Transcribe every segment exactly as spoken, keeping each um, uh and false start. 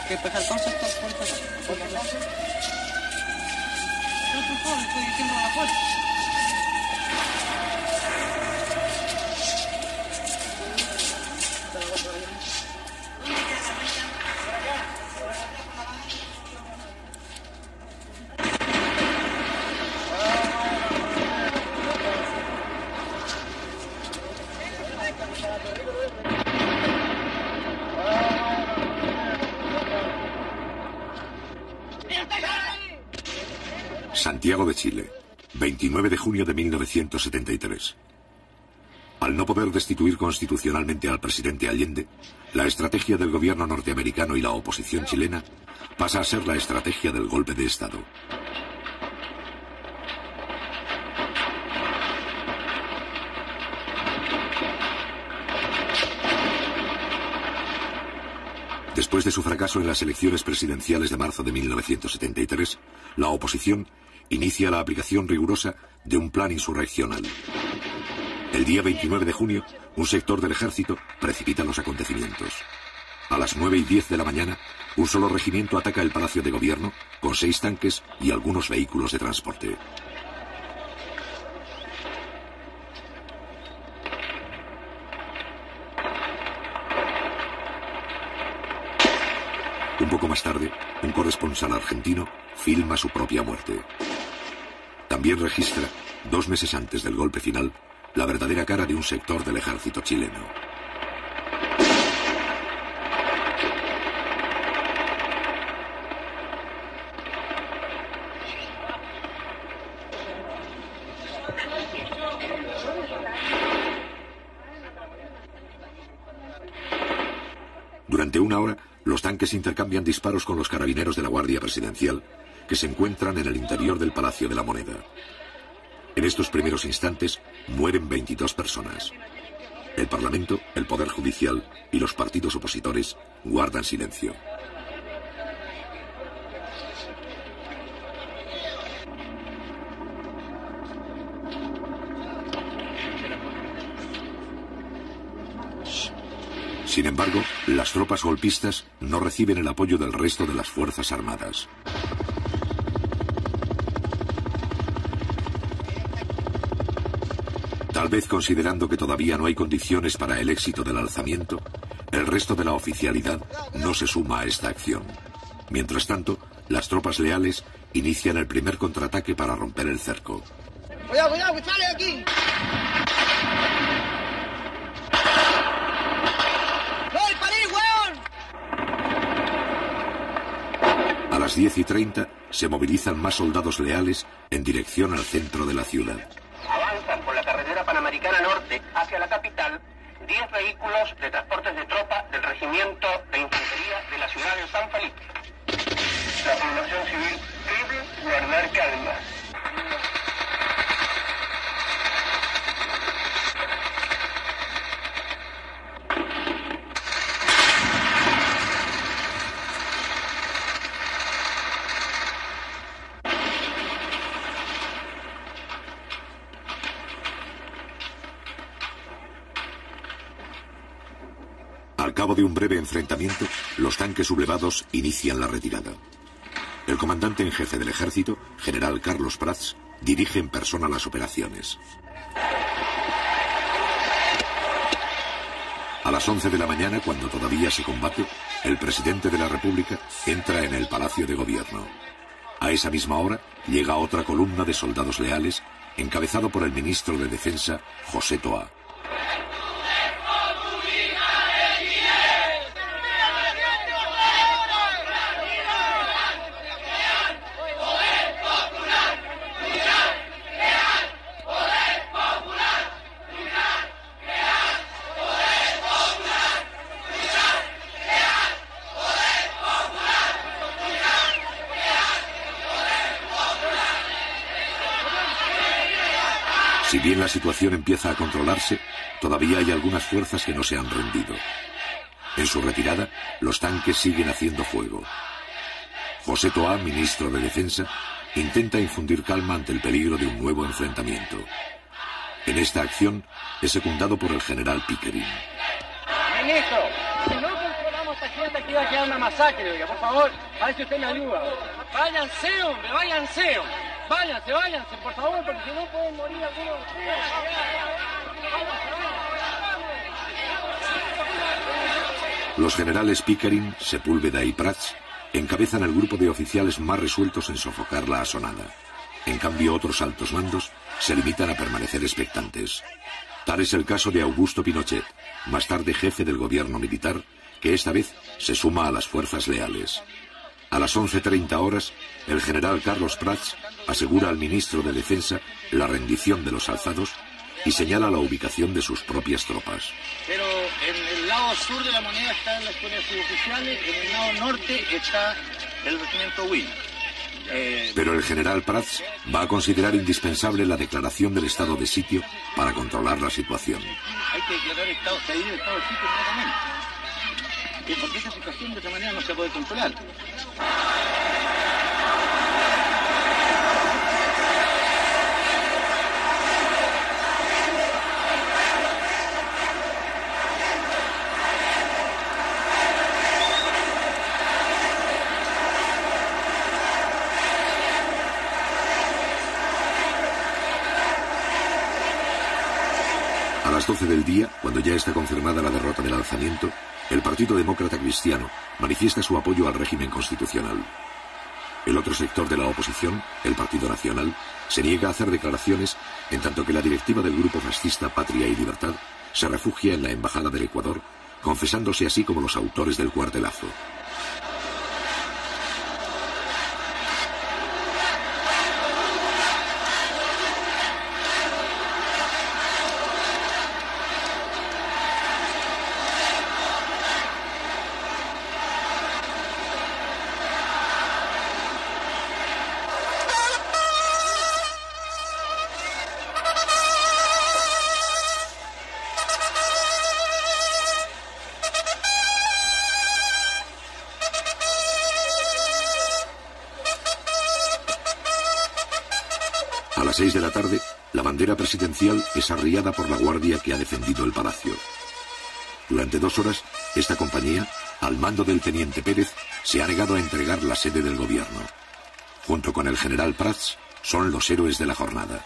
que empezar con sector por favor. Por favor, estoy diciendo a la puerta. Santiago de Chile, veintinueve de junio de mil novecientos setenta y tres. Al no poder destituir constitucionalmente al presidente Allende, la estrategia del gobierno norteamericano y la oposición chilena pasa a ser la estrategia del golpe de Estado. Después de su fracaso en las elecciones presidenciales de marzo de mil novecientos setenta y tres, la oposición inicia la aplicación rigurosa de un plan insurreccional. El día veintinueve de junio, un sector del ejército precipita los acontecimientos. A las nueve y diez de la mañana, un solo regimiento ataca el Palacio de Gobierno con seis tanques y algunos vehículos de transporte. Un poco más tarde, un corresponsal argentino filma su propia muerte. También registra, dos meses antes del golpe final, la verdadera cara de un sector del ejército chileno. Durante una hora, los tanques intercambian disparos con los carabineros de la Guardia Presidencial, que se encuentran en el interior del Palacio de la Moneda. En estos primeros instantes mueren veintidós personas. El Parlamento, el Poder Judicial y los partidos opositores guardan silencio. Sin embargo, las tropas golpistas no reciben el apoyo del resto de las Fuerzas Armadas. Tal vez considerando que todavía no hay condiciones para el éxito del alzamiento, el resto de la oficialidad no se suma a esta acción. Mientras tanto, las tropas leales inician el primer contraataque para romper el cerco. ¡Cuidado, cuidado, que sale aquí! A las diez y treinta se movilizan más soldados leales en dirección al centro de la ciudad. Avanzan por la carretera Panamericana Norte hacia la capital diez vehículos de transportes de tropa del Regimiento de Infantería de la ciudad de San Felipe. La población civil debe guardar calma. Al cabo de un breve enfrentamiento, los tanques sublevados inician la retirada. El comandante en jefe del ejército, general Carlos Prats, dirige en persona las operaciones. A las once de la mañana, cuando todavía se combate, el presidente de la República entra en el Palacio de Gobierno. A esa misma hora, llega otra columna de soldados leales, encabezado por el ministro de Defensa, José Toá. Si bien la situación empieza a controlarse, todavía hay algunas fuerzas que no se han rendido. En su retirada, los tanques siguen haciendo fuego. José Toá, ministro de Defensa, intenta infundir calma ante el peligro de un nuevo enfrentamiento. En esta acción es secundado por el general Pickering. Ministro, si no controlamos esta gente aquí va a quedar una masacre, oiga, por favor, a ver si usted me ayuda. Váyanse, hombre, váyanse, hombre. Váyanse, váyanse, por favor, porque si no pueden morir algunos de ustedes. Los generales Pickering, Sepúlveda y Prats encabezan el grupo de oficiales más resueltos en sofocar la asonada. En cambio, otros altos mandos se limitan a permanecer expectantes. Tal es el caso de Augusto Pinochet, más tarde jefe del gobierno militar, que esta vez se suma a las fuerzas leales. A las once treinta horas, el general Carlos Prats asegura al ministro de Defensa la rendición de los alzados y señala la ubicación de sus propias tropas. Pero en el lado sur de la moneda están las escuelas suboficiales, en el lado norte está el regimiento Will. Eh... Pero el general Prats va a considerar indispensable la declaración del estado de sitio para controlar la situación. Hay que declarar estado, pedir el estado de sitio inmediatamente. Porque esta situación de esta manera no se puede controlar. A las doce del día, cuando ya está confirmada la derrota del alzamiento, el Partido Demócrata Cristiano manifiesta su apoyo al régimen constitucional. El otro sector de la oposición, el Partido Nacional, se niega a hacer declaraciones, en tanto que la directiva del grupo fascista Patria y Libertad se refugia en la Embajada del Ecuador, confesándose así como los autores del cuartelazo. A las seis de la tarde, la bandera presidencial es arriada por la guardia que ha defendido el palacio. Durante dos horas, esta compañía, al mando del teniente Pérez, se ha negado a entregar la sede del gobierno. Junto con el general Prats, son los héroes de la jornada.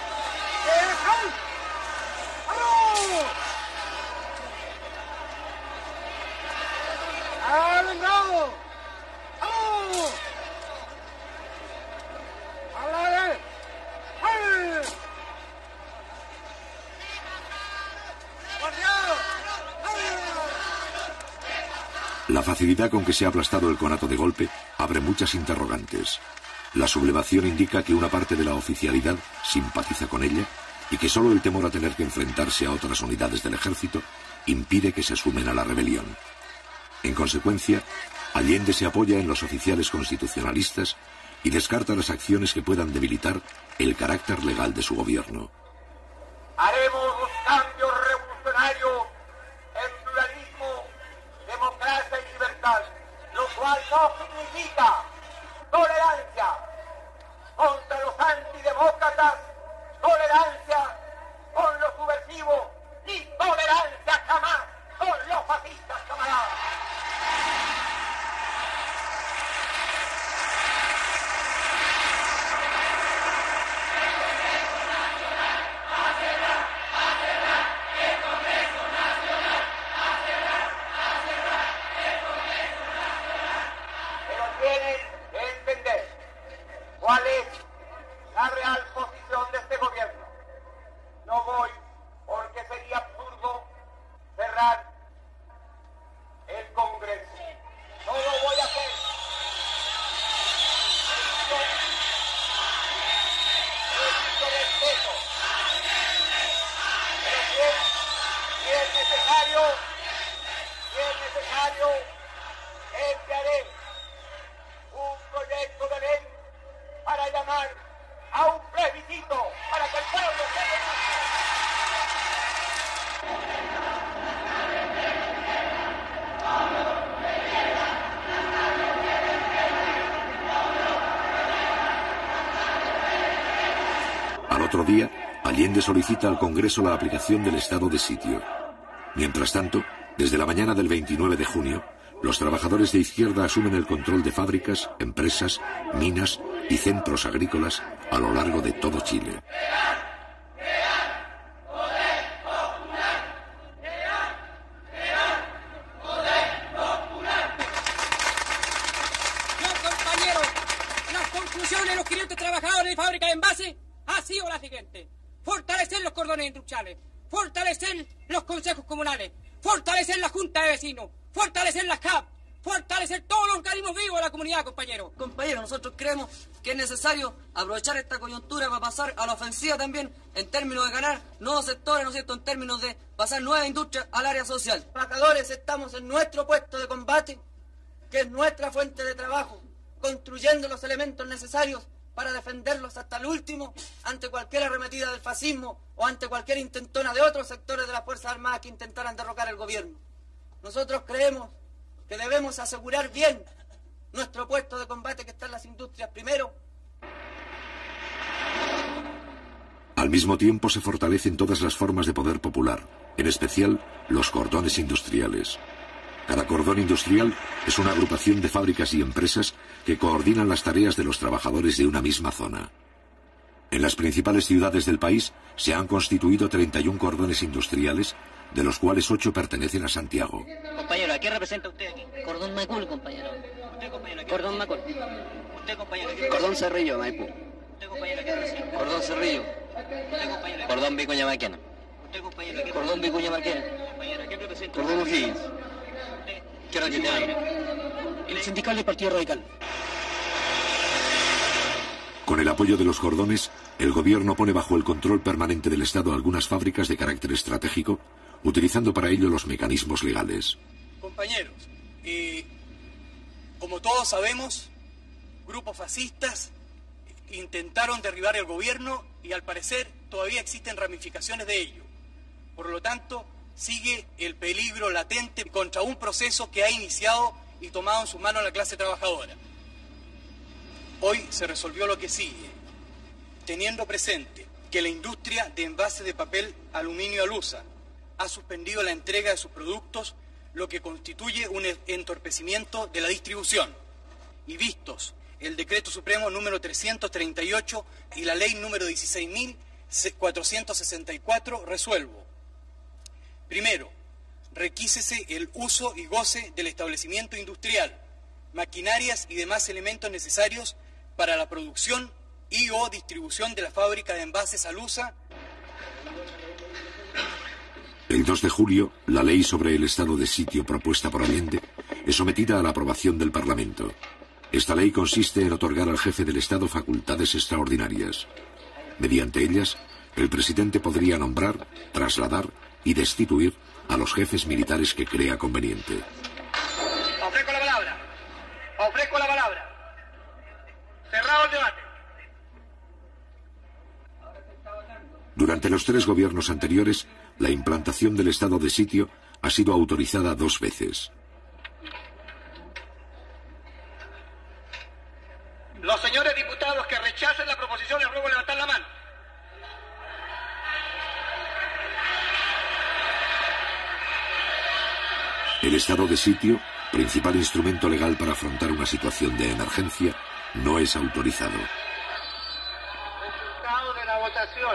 La facilidad con que se ha aplastado el conato de golpe abre muchas interrogantes. La sublevación indica que una parte de la oficialidad simpatiza con ella y que solo el temor a tener que enfrentarse a otras unidades del ejército impide que se sumen a la rebelión. En consecuencia, Allende se apoya en los oficiales constitucionalistas y descarta las acciones que puedan debilitar el carácter legal de su gobierno. Haremos los cambios revolucionarios en pluralismo, democracia y libertad, lo cual no significa tolerancia contra los antidemócratas, tolerancia con los subversivos, ni tolerancia jamás con los fascistas, camaradas. ¿Cuál es la real posición de este gobierno? No voy porque sería absurdo cerrar el Congreso. No lo voy a hacer. Esto, esto respeto. Pero si es, si es necesario, si es necesario, enviaré un proyecto de ley para llamar a un plebiscito para que el pueblo se Al otro día, Allende solicita al Congreso la aplicación del estado de sitio. Mientras tanto, desde la mañana del veintinueve de junio, los trabajadores de izquierda asumen el control de fábricas, empresas, minas y centros agrícolas a lo largo de todo Chile. De los quinientos trabajadores de fábrica de envase ha sido la siguiente: fortalecer los cordones industriales, fortalecer los consejos comunales, fortalecer la junta de vecinos, fortalecer las C A P, fortalecer todos los organismos vivos de la comunidad, compañeros. Compañeros, nosotros creemos que es necesario aprovechar esta coyuntura para pasar a la ofensiva también en términos de ganar nuevos sectores, ¿no es cierto?, en términos de pasar nuevas industrias al área social. Trabajadores, estamos en nuestro puesto de combate, que es nuestra fuente de trabajo, construyendo los elementos necesarios para defenderlos hasta el último ante cualquier arremetida del fascismo o ante cualquier intentona de otros sectores de las Fuerzas Armadas que intentaran derrocar el gobierno. Nosotros creemos que debemos asegurar bien nuestro puesto de combate, que está en las industrias primero. Al mismo tiempo se fortalecen todas las formas de poder popular, en especial los cordones industriales. Cada cordón industrial es una agrupación de fábricas y empresas que coordinan las tareas de los trabajadores de una misma zona. En las principales ciudades del país se han constituido treinta y un cordones industriales, de los cuales ocho pertenecen a Santiago. Compañero, ¿a qué representa usted aquí? Cordón Macul, compañero. ¿Usted, compañero, qué Cordón representa? Macul. ¿Usted, compañero, qué Cordón Cerrillo, Maipú. ¿Usted, compañero, qué representa? Cordón Cerrillo. ¿Usted, compañero, Cordón Vicuña Maquena. ¿Usted, compañero, qué Cordón Vicuña Maquena. compañero, qué representa? Cordón O'Higgins. ¿Qué representa? El sindical del Partido Radical. Con el apoyo de los cordones, el gobierno pone bajo el control permanente del Estado algunas fábricas de carácter estratégico, utilizando para ello los mecanismos legales. Compañeros, eh, como todos sabemos, grupos fascistas intentaron derribar el gobierno y al parecer todavía existen ramificaciones de ello. Por lo tanto, sigue el peligro latente contra un proceso que ha iniciado y tomado en sus manos la clase trabajadora. Hoy se resolvió lo que sigue, teniendo presente que la industria de envases de papel aluminio Alusa ha suspendido la entrega de sus productos, lo que constituye un entorpecimiento de la distribución. Y vistos el Decreto Supremo número trescientos treinta y ocho y la Ley número dieciséis mil cuatrocientos sesenta y cuatro, resuelvo. Primero, requísese el uso y goce del establecimiento industrial, maquinarias y demás elementos necesarios para la producción y o distribución de la fábrica de envases Alusa. El dos de julio, la ley sobre el estado de sitio propuesta por Allende es sometida a la aprobación del Parlamento. Esta ley consiste en otorgar al jefe del Estado facultades extraordinarias. Mediante ellas, el presidente podría nombrar, trasladar y destituir a los jefes militares que crea conveniente. Ofrezco la palabra. Ofrezco la palabra. Cerrado el debate. Durante los tres gobiernos anteriores, la implantación del estado de sitio ha sido autorizada dos veces. Los señores diputados que rechacen la proposición les ruego levantar la mano. El estado de sitio, principal instrumento legal para afrontar una situación de emergencia, no es autorizado. Resultado de la votación.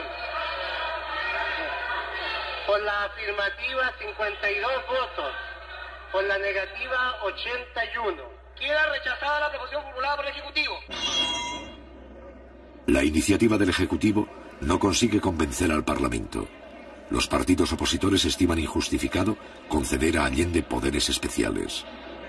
Por la afirmativa, cincuenta y dos votos. Por la negativa, ochenta y uno. Queda rechazada la proposición formulada por el Ejecutivo. La iniciativa del Ejecutivo no consigue convencer al Parlamento. Los partidos opositores estiman injustificado conceder a Allende poderes especiales.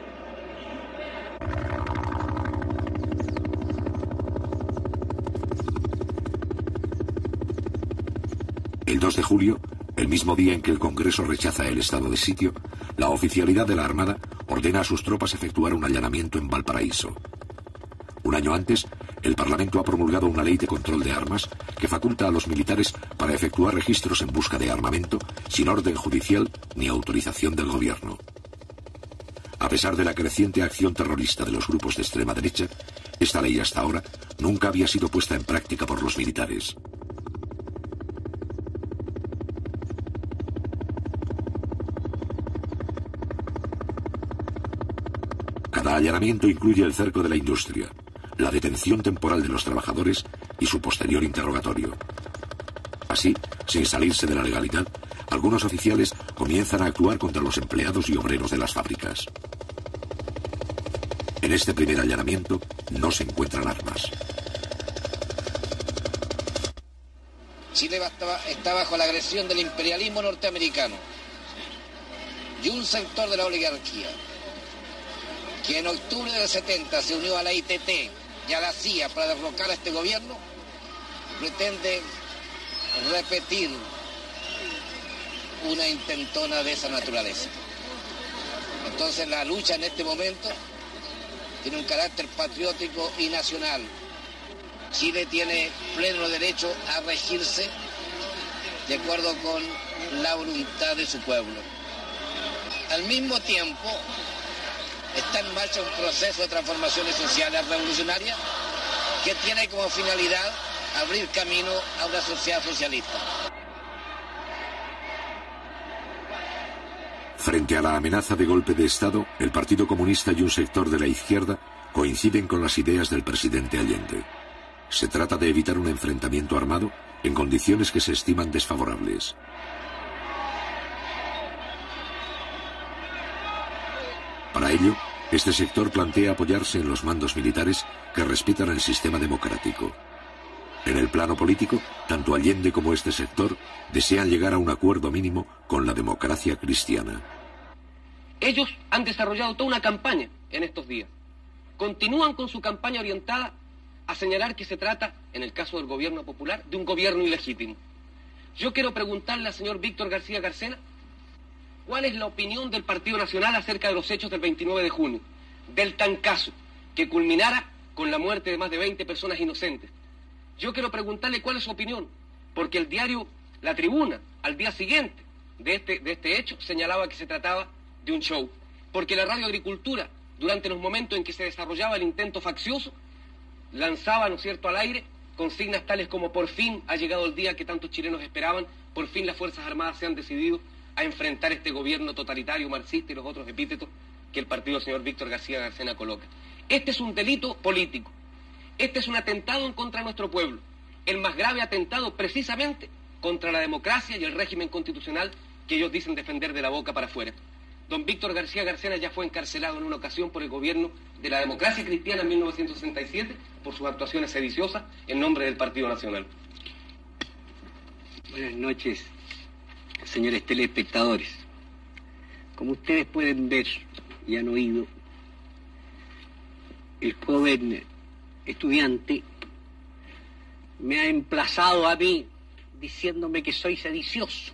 El dos de julio, el mismo día en que el Congreso rechaza el estado de sitio, la oficialidad de la Armada ordena a sus tropas efectuar un allanamiento en Valparaíso. Un año antes, el Parlamento ha promulgado una ley de control de armas que faculta a los militares para efectuar registros en busca de armamento sin orden judicial ni autorización del gobierno. A pesar de la creciente acción terrorista de los grupos de extrema derecha, esta ley hasta ahora nunca había sido puesta en práctica por los militares. Cada allanamiento incluye el cerco de la industria, la detención temporal de los trabajadores y su posterior interrogatorio. Así, sin salirse de la legalidad, algunos oficiales comienzan a actuar contra los empleados y obreros de las fábricas. En este primer allanamiento no se encuentran armas. Chile está bajo la agresión del imperialismo norteamericano y un sector de la oligarquía que en octubre del setenta se unió a la I T T y a la C I A para derrocar a este gobierno, pretende repetir una intentona de esa naturaleza. Entonces la lucha en este momento tiene un carácter patriótico y nacional. Chile tiene pleno derecho a regirse de acuerdo con la voluntad de su pueblo. Al mismo tiempo, está en marcha un proceso de transformaciones sociales revolucionarias que tiene como finalidad abrir camino a una sociedad socialista. Frente a la amenaza de golpe de Estado, el Partido Comunista y un sector de la izquierda coinciden con las ideas del presidente Allende. Se trata de evitar un enfrentamiento armado en condiciones que se estiman desfavorables. Para ello, este sector plantea apoyarse en los mandos militares que respetan el sistema democrático. En el plano político, tanto Allende como este sector desean llegar a un acuerdo mínimo con la democracia cristiana. Ellos han desarrollado toda una campaña en estos días. Continúan con su campaña orientada a señalar que se trata, en el caso del gobierno popular, de un gobierno ilegítimo. Yo quiero preguntarle al señor Víctor García Garcena cuál es la opinión del Partido Nacional acerca de los hechos del veintinueve de junio, del tancazo que culminara con la muerte de más de veinte personas inocentes. Yo quiero preguntarle cuál es su opinión, porque el diario La Tribuna, al día siguiente de este, de este hecho, señalaba que se trataba de un show, porque la Radio Agricultura, durante los momentos en que se desarrollaba el intento faccioso, lanzaba, ¿no es cierto?, al aire consignas tales como: por fin ha llegado el día que tantos chilenos esperaban, por fin las Fuerzas Armadas se han decidido a enfrentar este gobierno totalitario, marxista y los otros epítetos que el partido del señor Víctor García Garcena coloca. Este es un delito político, este es un atentado en contra de nuestro pueblo, el más grave atentado precisamente contra la democracia y el régimen constitucional que ellos dicen defender de la boca para afuera. Don Víctor García Garcena ya fue encarcelado en una ocasión por el gobierno de la democracia cristiana en mil novecientos sesenta y siete por sus actuaciones sediciosas en nombre del Partido Nacional. Buenas noches, señores telespectadores. Como ustedes pueden ver y han oído, el joven estudiante me ha emplazado a mí diciéndome que soy sedicioso.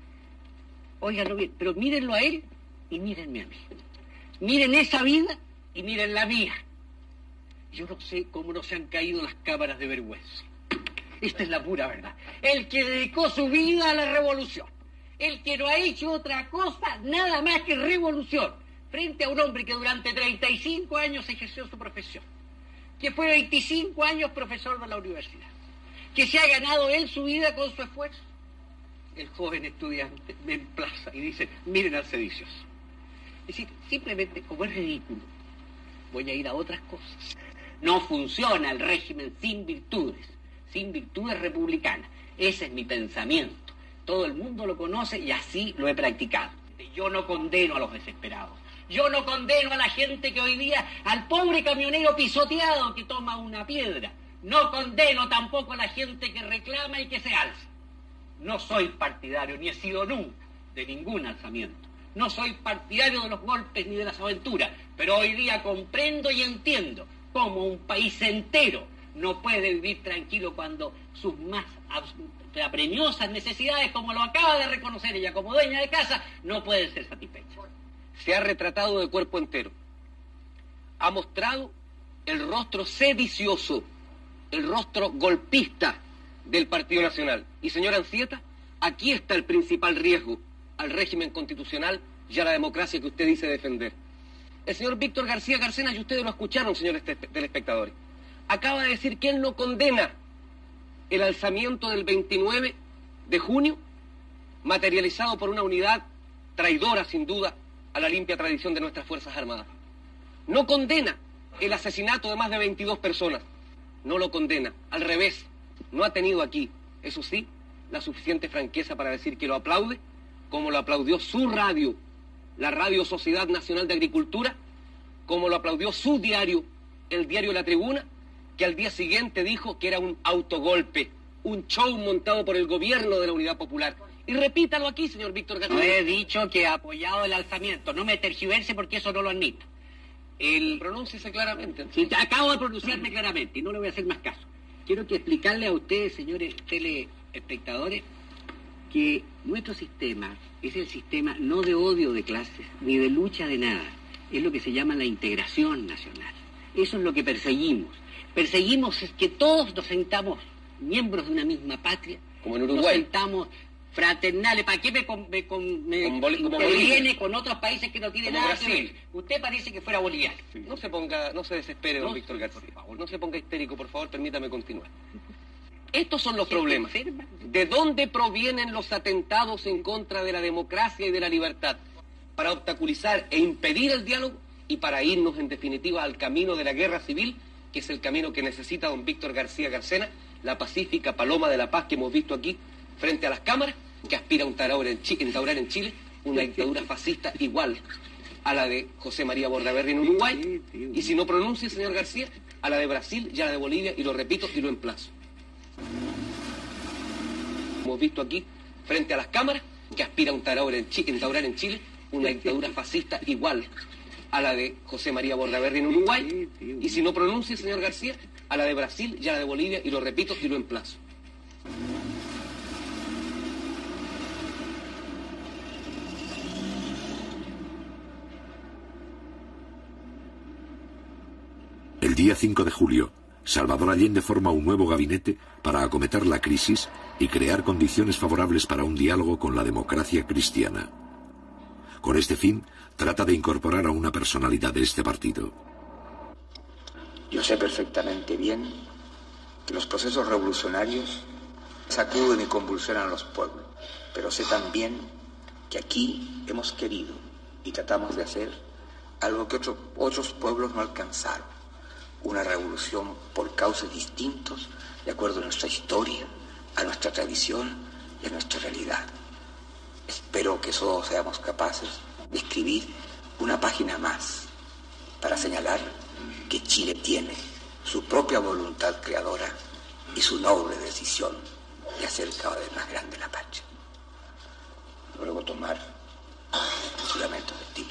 Óiganlo bien, pero mírenlo a él y mírenme a mí. Miren esa vida y miren la mía. Yo no sé cómo no se han caído las cámaras de vergüenza. Esta es la pura verdad. El que dedicó su vida a la revolución, el que no ha hecho otra cosa nada más que revolución, frente a un hombre que durante treinta y cinco años ejerció su profesión, que fue veinticinco años profesor de la universidad, que se ha ganado él su vida con su esfuerzo. El joven estudiante me emplaza y dice: miren al sedicioso. Es decir, simplemente, como es ridículo, voy a ir a otras cosas. No funciona el régimen sin virtudes, sin virtudes republicanas. Ese es mi pensamiento. Todo el mundo lo conoce y así lo he practicado. Yo no condeno a los desesperados. Yo no condeno a la gente que hoy día, al pobre camionero pisoteado que toma una piedra. No condeno tampoco a la gente que reclama y que se alza. No soy partidario, ni he sido nunca, de ningún alzamiento. No soy partidario de los golpes ni de las aventuras, pero hoy día comprendo y entiendo cómo un país entero no puede vivir tranquilo cuando sus más apremiosas necesidades, como lo acaba de reconocer ella como dueña de casa, no pueden ser satisfechas. Se ha retratado de cuerpo entero. Ha mostrado el rostro sedicioso, el rostro golpista del Partido Nacional. Y señora Anzieta, aquí está el principal riesgo al régimen constitucional y a la democracia que usted dice defender. El señor Víctor García Garcena, y ustedes lo escucharon, señores telespectadores, acaba de decir que él no condena el alzamiento del veintinueve de junio, materializado por una unidad traidora, sin duda, a la limpia tradición de nuestras Fuerzas Armadas. no condena el asesinato de más de veintidós personas. No lo condena, al revés, no ha tenido aquí, eso sí, la suficiente franqueza para decir que lo aplaude, como lo aplaudió su radio, la Radio Sociedad Nacional de Agricultura, como lo aplaudió su diario, el diario La Tribuna, que al día siguiente dijo que era un autogolpe, un show montado por el gobierno de la Unidad Popular. Y repítalo aquí, señor Víctor García. No he dicho que ha apoyado el alzamiento, no me tergiverse porque eso no lo admito. El... Pronúnciese claramente. Sí, acabo de pronunciarme claramente y no le voy a hacer más caso. Quiero que explicarle a ustedes, señores teleespectadores, que nuestro sistema es el sistema no de odio de clases, ni de lucha de nada. Es lo que se llama la integración nacional. Eso es lo que perseguimos. Perseguimos es que todos nos sentamos miembros de una misma patria. Como en Uruguay. Nos sentamos fraternales. ¿Para qué me, con, me, con, me con Bol como viene con otros países que no tienen como nada Brasil. que ver? Usted parece que fuera boliviano. Sí. No se ponga, no se desespere, don no, Víctor García. Por favor, no se ponga histérico, por favor, permítame continuar. Estos son los problemas. ¿De dónde provienen los atentados en contra de la democracia y de la libertad? Para obstaculizar e impedir el diálogo y para irnos, en definitiva, al camino de la guerra civil, que es el camino que necesita don Víctor García Garcena, la pacífica paloma de la paz que hemos visto aquí frente a las cámaras, que aspira a instaurar en, Chile, instaurar en Chile una dictadura fascista igual a la de José María Bordaberry en Uruguay, y si no pronuncia, señor García, a la de Brasil y a la de Bolivia, y lo repito y lo emplazo. Hemos visto aquí, frente a las cámaras, que aspira a instaurar en, instaurar en Chile una dictadura fascista igual a la de José María Bordaberry en Uruguay, y si no pronuncia, señor García, a la de Brasil y a la de Bolivia, y lo repito y lo emplazo. El día cinco de julio, Salvador Allende forma un nuevo gabinete para acometer la crisis y crear condiciones favorables para un diálogo con la democracia cristiana. Con este fin, trata de incorporar a una personalidad de este partido. Yo sé perfectamente bien que los procesos revolucionarios sacuden y convulsionan a los pueblos, pero sé también que aquí hemos querido y tratamos de hacer algo que otros, otros pueblos no alcanzaron. Una revolución por cauces distintos, de acuerdo a nuestra historia, a nuestra tradición y a nuestra realidad. Espero que todos seamos capaces de escribir una página más para señalar que Chile tiene su propia voluntad creadora y su noble decisión de hacer cada vez más grande la patria. Luego tomar juramento de tiro.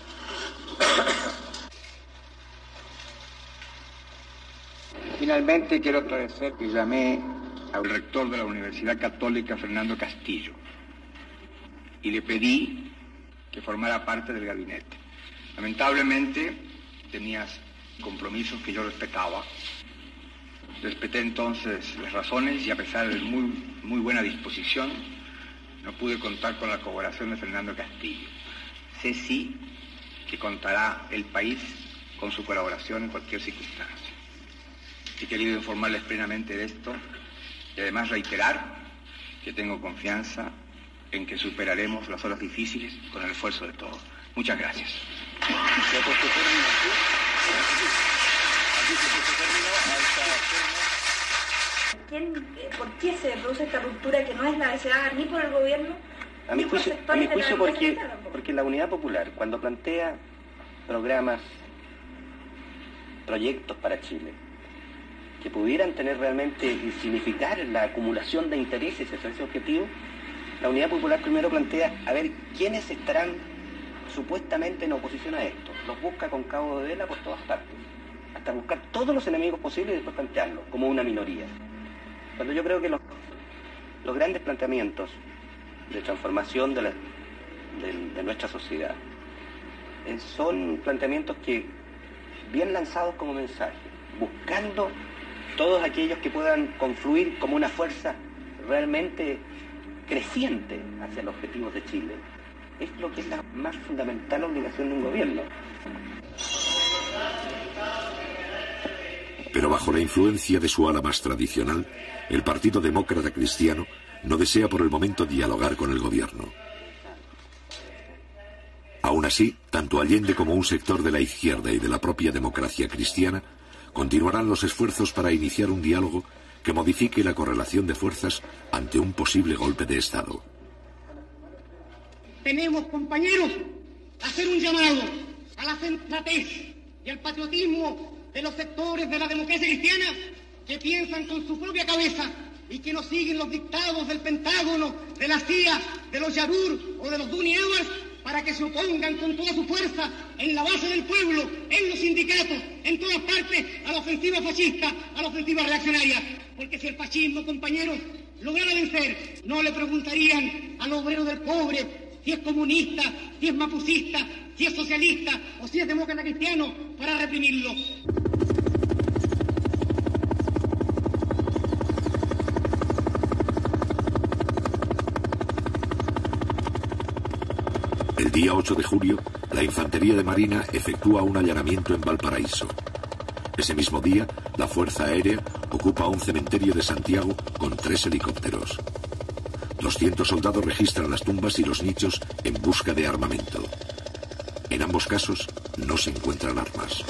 Finalmente quiero agradecer que llamé al rector de la Universidad Católica, Fernando Castillo, y le pedí que formara parte del gabinete. Lamentablemente tenías compromisos que yo respetaba. Respeté entonces las razones y a pesar de muy, muy buena disposición, no pude contar con la colaboración de Fernando Castillo. Sé sí que contará el país con su colaboración en cualquier circunstancia. He querido informarles plenamente de esto y además reiterar que tengo confianza en que superaremos las horas difíciles con el esfuerzo de todos. Muchas gracias. ¿Por qué se produce esta ruptura que no es la deseada ni por el gobierno? A mi juicio, a mi juicio porque, porque la Unidad Popular, cuando plantea programas, proyectos para Chile, que pudieran tener realmente y significar la acumulación de intereses hacia ese objetivo, la Unidad Popular primero plantea a ver quiénes estarán supuestamente en oposición a esto. Los busca con cabo de vela por todas partes, hasta buscar todos los enemigos posibles y después plantearlo como una minoría. Cuando yo creo que los, los grandes planteamientos de transformación de, la, de, de nuestra sociedad eh, son planteamientos que, bien lanzados como mensaje, buscando todos aquellos que puedan confluir como una fuerza realmente creciente hacia los objetivos de Chile, es lo que es la más fundamental obligación de un gobierno. Pero bajo la influencia de su ala más tradicional, el Partido Demócrata Cristiano no desea por el momento dialogar con el gobierno. Aún Aún así, tanto Allende como un sector de la izquierda y de la propia democracia cristiana continuarán los esfuerzos para iniciar un diálogo que modifique la correlación de fuerzas ante un posible golpe de Estado. Tenemos, compañeros, hacer un llamado a la sensatez y al patriotismo de los sectores de la democracia cristiana que piensan con su propia cabeza y que no siguen los dictados del Pentágono, de la C I A, de los Yarur o de los Duni Abbas, para que se opongan con toda su fuerza en la base del pueblo, en los sindicatos, en todas partes, a la ofensiva fascista, a la ofensiva reaccionaria. Porque si el fascismo, compañeros, lograra vencer, no le preguntarían al obrero del cobre si es comunista, si es mapucista, si es socialista o si es demócrata cristiano para reprimirlo. El día ocho de julio, la Infantería de Marina efectúa un allanamiento en Valparaíso. Ese mismo día, la Fuerza Aérea ocupa un cementerio de Santiago con tres helicópteros. doscientos soldados registran las tumbas y los nichos en busca de armamento. En ambos casos, no se encuentran armas.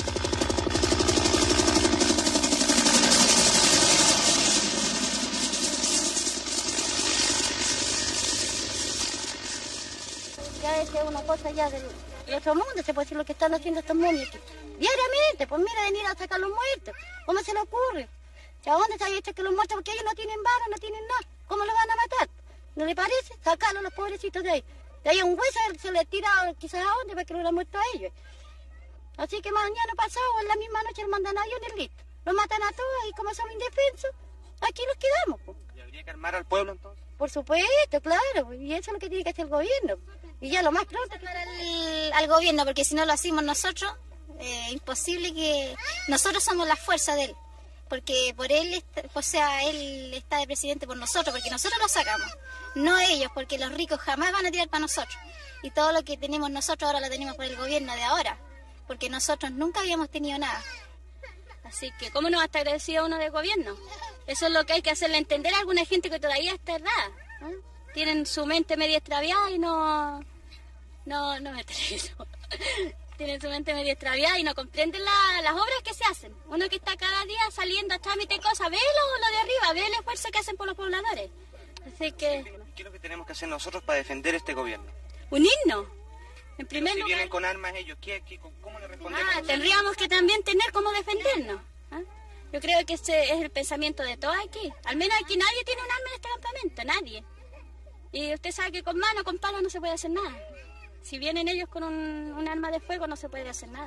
Ya es una cosa ya del, del otro mundo, se puede decir lo que están haciendo estos muñecos. Diariamente, pues mira, venir a sacar los muertos. ¿Cómo se le ocurre? ¿A dónde se ha hecho que los muertos? Porque ellos no tienen balas, no tienen nada. ¿Cómo los van a matar? ¿No le parece? Sacarlos a los pobrecitos de ahí. De ahí un hueso se le tira quizás a dónde para que lo hubieran muerto a ellos. Así que mañana pasado, en la misma noche, lo mandan a aviones listos. Los matan a todos y como son indefensos, aquí los quedamos. Pues. ¿Y habría que armar al pueblo entonces? Por supuesto, claro. Y eso es lo que tiene que hacer el gobierno. Y ya lo más pronto. Para el, al gobierno, porque si no lo hacemos nosotros, es eh, imposible que... Nosotros somos la fuerza de él. Porque por él, está, o sea, él está de presidente por nosotros, porque nosotros lo sacamos. No ellos, porque los ricos jamás van a tirar para nosotros. Y todo lo que tenemos nosotros ahora lo tenemos por el gobierno de ahora. Porque nosotros nunca habíamos tenido nada. Así que, ¿cómo no va a estar agradecido uno del gobierno? Eso es lo que hay que hacerle entender a alguna gente que todavía está errada. ¿eh? Tienen su mente media extraviada y no... No, no me televiso. Tienen su mente media extraviada y no comprenden la, las obras que se hacen. Uno que está cada día saliendo a trámite y cosas, ve lo, lo de arriba, ve el esfuerzo que hacen por los pobladores. Así que... ¿Qué es lo que tenemos que hacer nosotros para defender este gobierno? Unirnos. En primer si lugar... vienen con armas ellos, ¿qué, qué, ¿cómo le respondemos? Ah, tendríamos que también tener cómo defendernos. ¿eh? Yo creo que ese es el pensamiento de todos aquí. Al menos aquí nadie tiene un arma en este campamento, nadie. Y usted sabe que con mano, con palo no se puede hacer nada. Si vienen ellos con un, un arma de fuego no se puede hacer nada.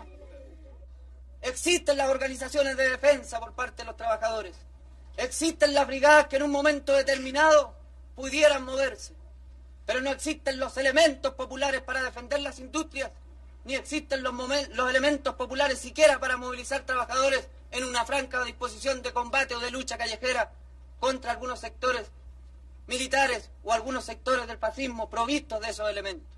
Existen las organizaciones de defensa por parte de los trabajadores. Existen las brigadas que en un momento determinado pudieran moverse. Pero no existen los elementos populares para defender las industrias, ni existen los, los elementos populares siquiera para movilizar trabajadores en una franca disposición de combate o de lucha callejera contra algunos sectores militares o algunos sectores del fascismo provistos de esos elementos.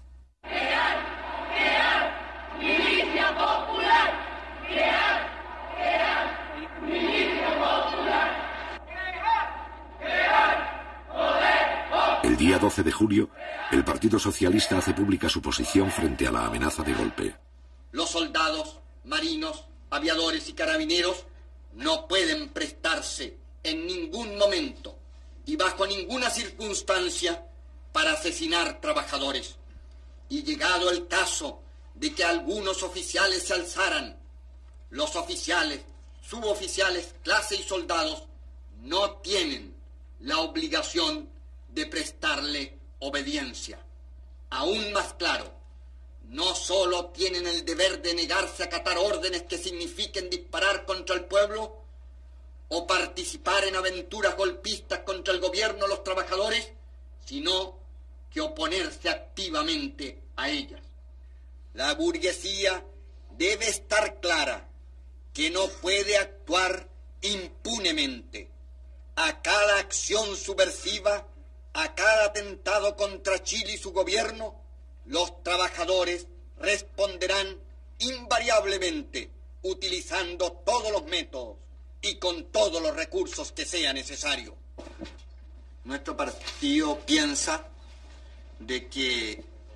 ¡Crear! ¡Crear! ¡Milicia popular! ¡Crear! ¡Crear! ¡Milicia popular! ¡Crear! ¡Crear! ¡Poder! El día doce de julio, el Partido Socialista hace pública su posición frente a la amenaza de golpe. Los soldados, marinos, aviadores y carabineros no pueden prestarse en ningún momento y bajo ninguna circunstancia para asesinar trabajadores. Y llegado el caso de que algunos oficiales se alzaran, los oficiales, suboficiales, clase y soldados no tienen la obligación de prestarle obediencia. Aún más claro, no solo tienen el deber de negarse a acatar órdenes que signifiquen disparar contra el pueblo o participar en aventuras golpistas contra el gobierno o los trabajadores, sino que oponerse activamente a ellas. La burguesía debe estar clara que no puede actuar impunemente. A cada acción subversiva, a cada atentado contra Chile y su gobierno, los trabajadores responderán invariablemente utilizando todos los métodos y con todos los recursos que sea necesario. Nuestro partido piensa de que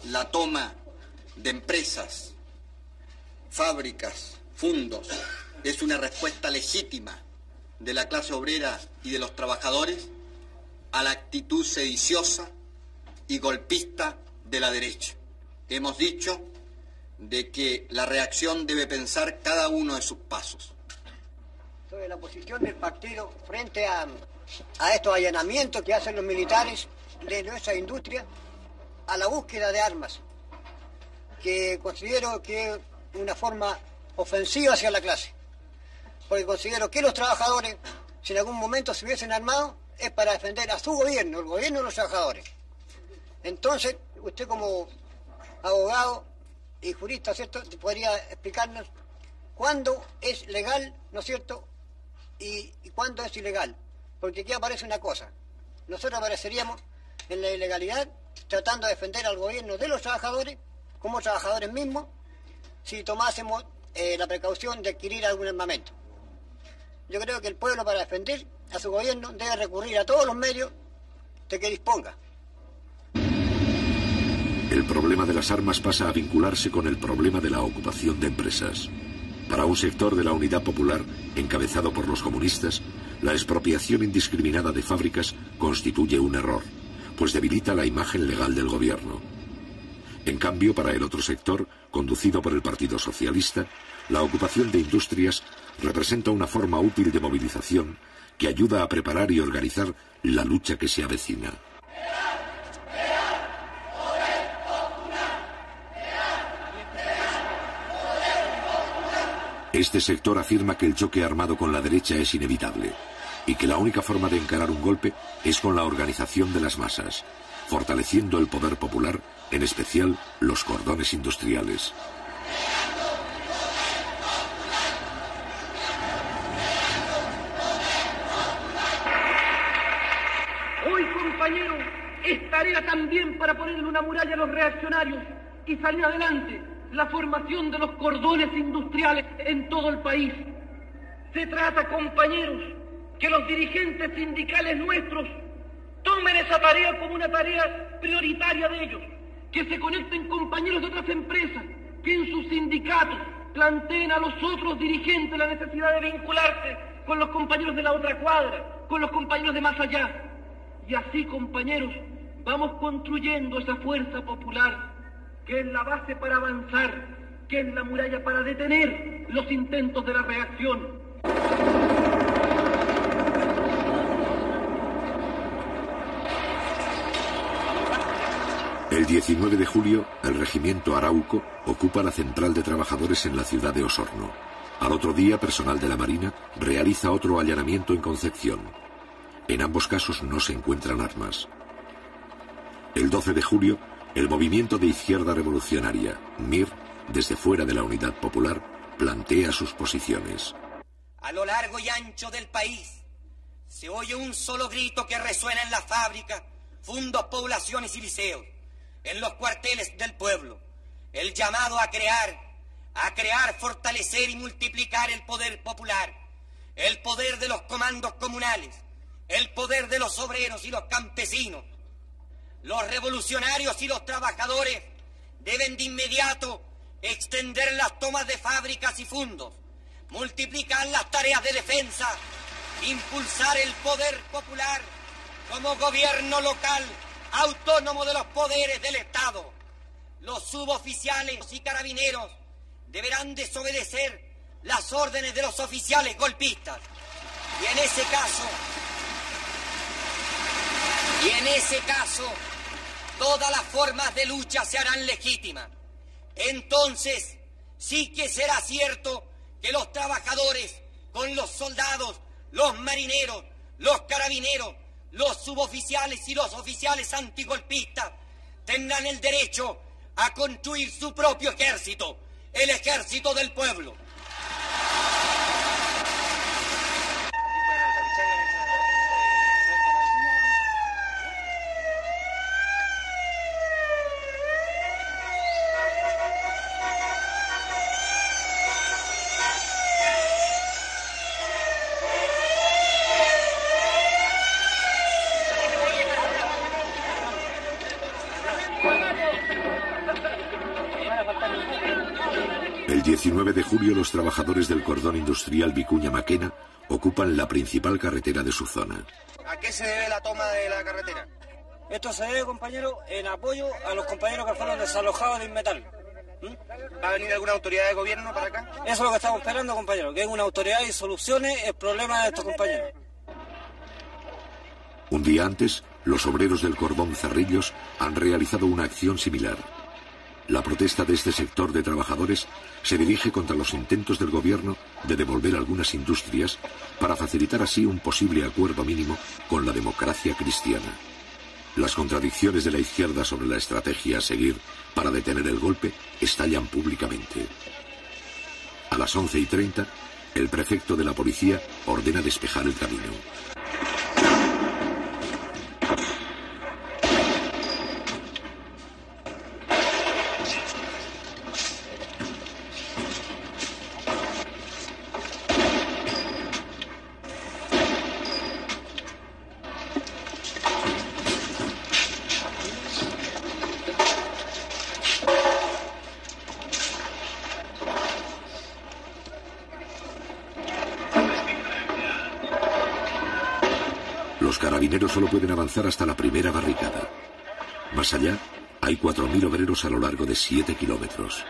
la toma de empresas, fábricas, fundos, es una respuesta legítima de la clase obrera y de los trabajadores a la actitud sediciosa y golpista de la derecha. Hemos dicho de que la reacción debe pensar cada uno de sus pasos. Sobre la posición del partido frente a, a estos allanamientos que hacen los militares de nuestra industria a la búsqueda de armas, que considero que es una forma ofensiva hacia la clase, porque considero que los trabajadores, si en algún momento se hubiesen armado, es para defender a su gobierno, el gobierno de los trabajadores. Entonces, usted como abogado y jurista, ¿cierto?, podría explicarnos cuándo es legal, ¿no es cierto?, y, y cuándo es ilegal. Porque aquí aparece una cosa. Nosotros apareceríamos en la ilegalidad tratando de defender al gobierno de los trabajadores, como trabajadores mismos, si tomásemos eh, la precaución de adquirir algún armamento. Yo creo que el pueblo, para defender a su gobierno, debe recurrir a todos los medios de que disponga. El problema de las armas pasa a vincularse con el problema de la ocupación de empresas. Para un sector de la Unidad Popular, encabezado por los comunistas, la expropiación indiscriminada de fábricas constituye un error, pues debilita la imagen legal del gobierno. En cambio, para el otro sector, conducido por el Partido Socialista, la ocupación de industrias representa una forma útil de movilización que ayuda a preparar y organizar la lucha que se avecina. Este sector afirma que el choque armado con la derecha es inevitable y que la única forma de encarar un golpe es con la organización de las masas, fortaleciendo el poder popular, en especial los cordones industriales. Hoy, compañeros, es tarea también para ponerle una muralla a los reaccionarios y salir adelante la formación de los cordones industriales en todo el país. Se trata, compañeros, que los dirigentes sindicales nuestros tomen esa tarea como una tarea prioritaria de ellos, que se conecten compañeros de otras empresas, que en sus sindicatos planteen a los otros dirigentes la necesidad de vincularse con los compañeros de la otra cuadra, con los compañeros de más allá. Y así, compañeros, vamos construyendo esa fuerza popular que es la base para avanzar, que es la muralla para detener los intentos de la reacción. El diecinueve de julio, el regimiento Arauco ocupa la central de trabajadores en la ciudad de Osorno. Al otro día, personal de la Marina realiza otro allanamiento en Concepción. En ambos casos no se encuentran armas. El doce de julio, el movimiento de izquierda revolucionaria, M I R, desde fuera de la Unidad Popular, plantea sus posiciones. A lo largo y ancho del país se oye un solo grito que resuena en las fábricas, fundos, poblaciones y liceos, en los cuarteles del pueblo. El llamado a crear, a crear, fortalecer y multiplicar el poder popular, el poder de los comandos comunales, el poder de los obreros y los campesinos. Los revolucionarios y los trabajadores deben de inmediato extender las tomas de fábricas y fundos, multiplicar las tareas de defensa, impulsar el poder popular como gobierno local autónomo de los poderes del Estado. Los suboficiales y carabineros deberán desobedecer las órdenes de los oficiales golpistas. Y en ese caso, y en ese caso, todas las formas de lucha se harán legítimas. Entonces, sí que será cierto que los trabajadores, con los soldados, los marineros, los carabineros, los suboficiales y los oficiales antigolpistas, tendrán el derecho a construir su propio ejército, el ejército del pueblo. diecinueve de julio los trabajadores del cordón industrial Vicuña Maquena ocupan la principal carretera de su zona. ¿A qué se debe la toma de la carretera? Esto se debe, compañero, en apoyo a los compañeros que fueron desalojados de Inmetal. ¿Mm? ¿Va a venir alguna autoridad de gobierno para acá? Eso es lo que estamos esperando, compañero, que venga una autoridad y solucione el problema de estos compañeros. Un día antes, los obreros del cordón Cerrillos han realizado una acción similar. La protesta de este sector de trabajadores se dirige contra los intentos del gobierno de devolver algunas industrias para facilitar así un posible acuerdo mínimo con la democracia cristiana. Las contradicciones de la izquierda sobre la estrategia a seguir para detener el golpe estallan públicamente. A las once y treinta, el prefecto de la policía ordena despejar el camino. Los carabineros solo pueden avanzar hasta la primera barricada. Más allá, hay cuatro mil obreros a lo largo de siete kilómetros.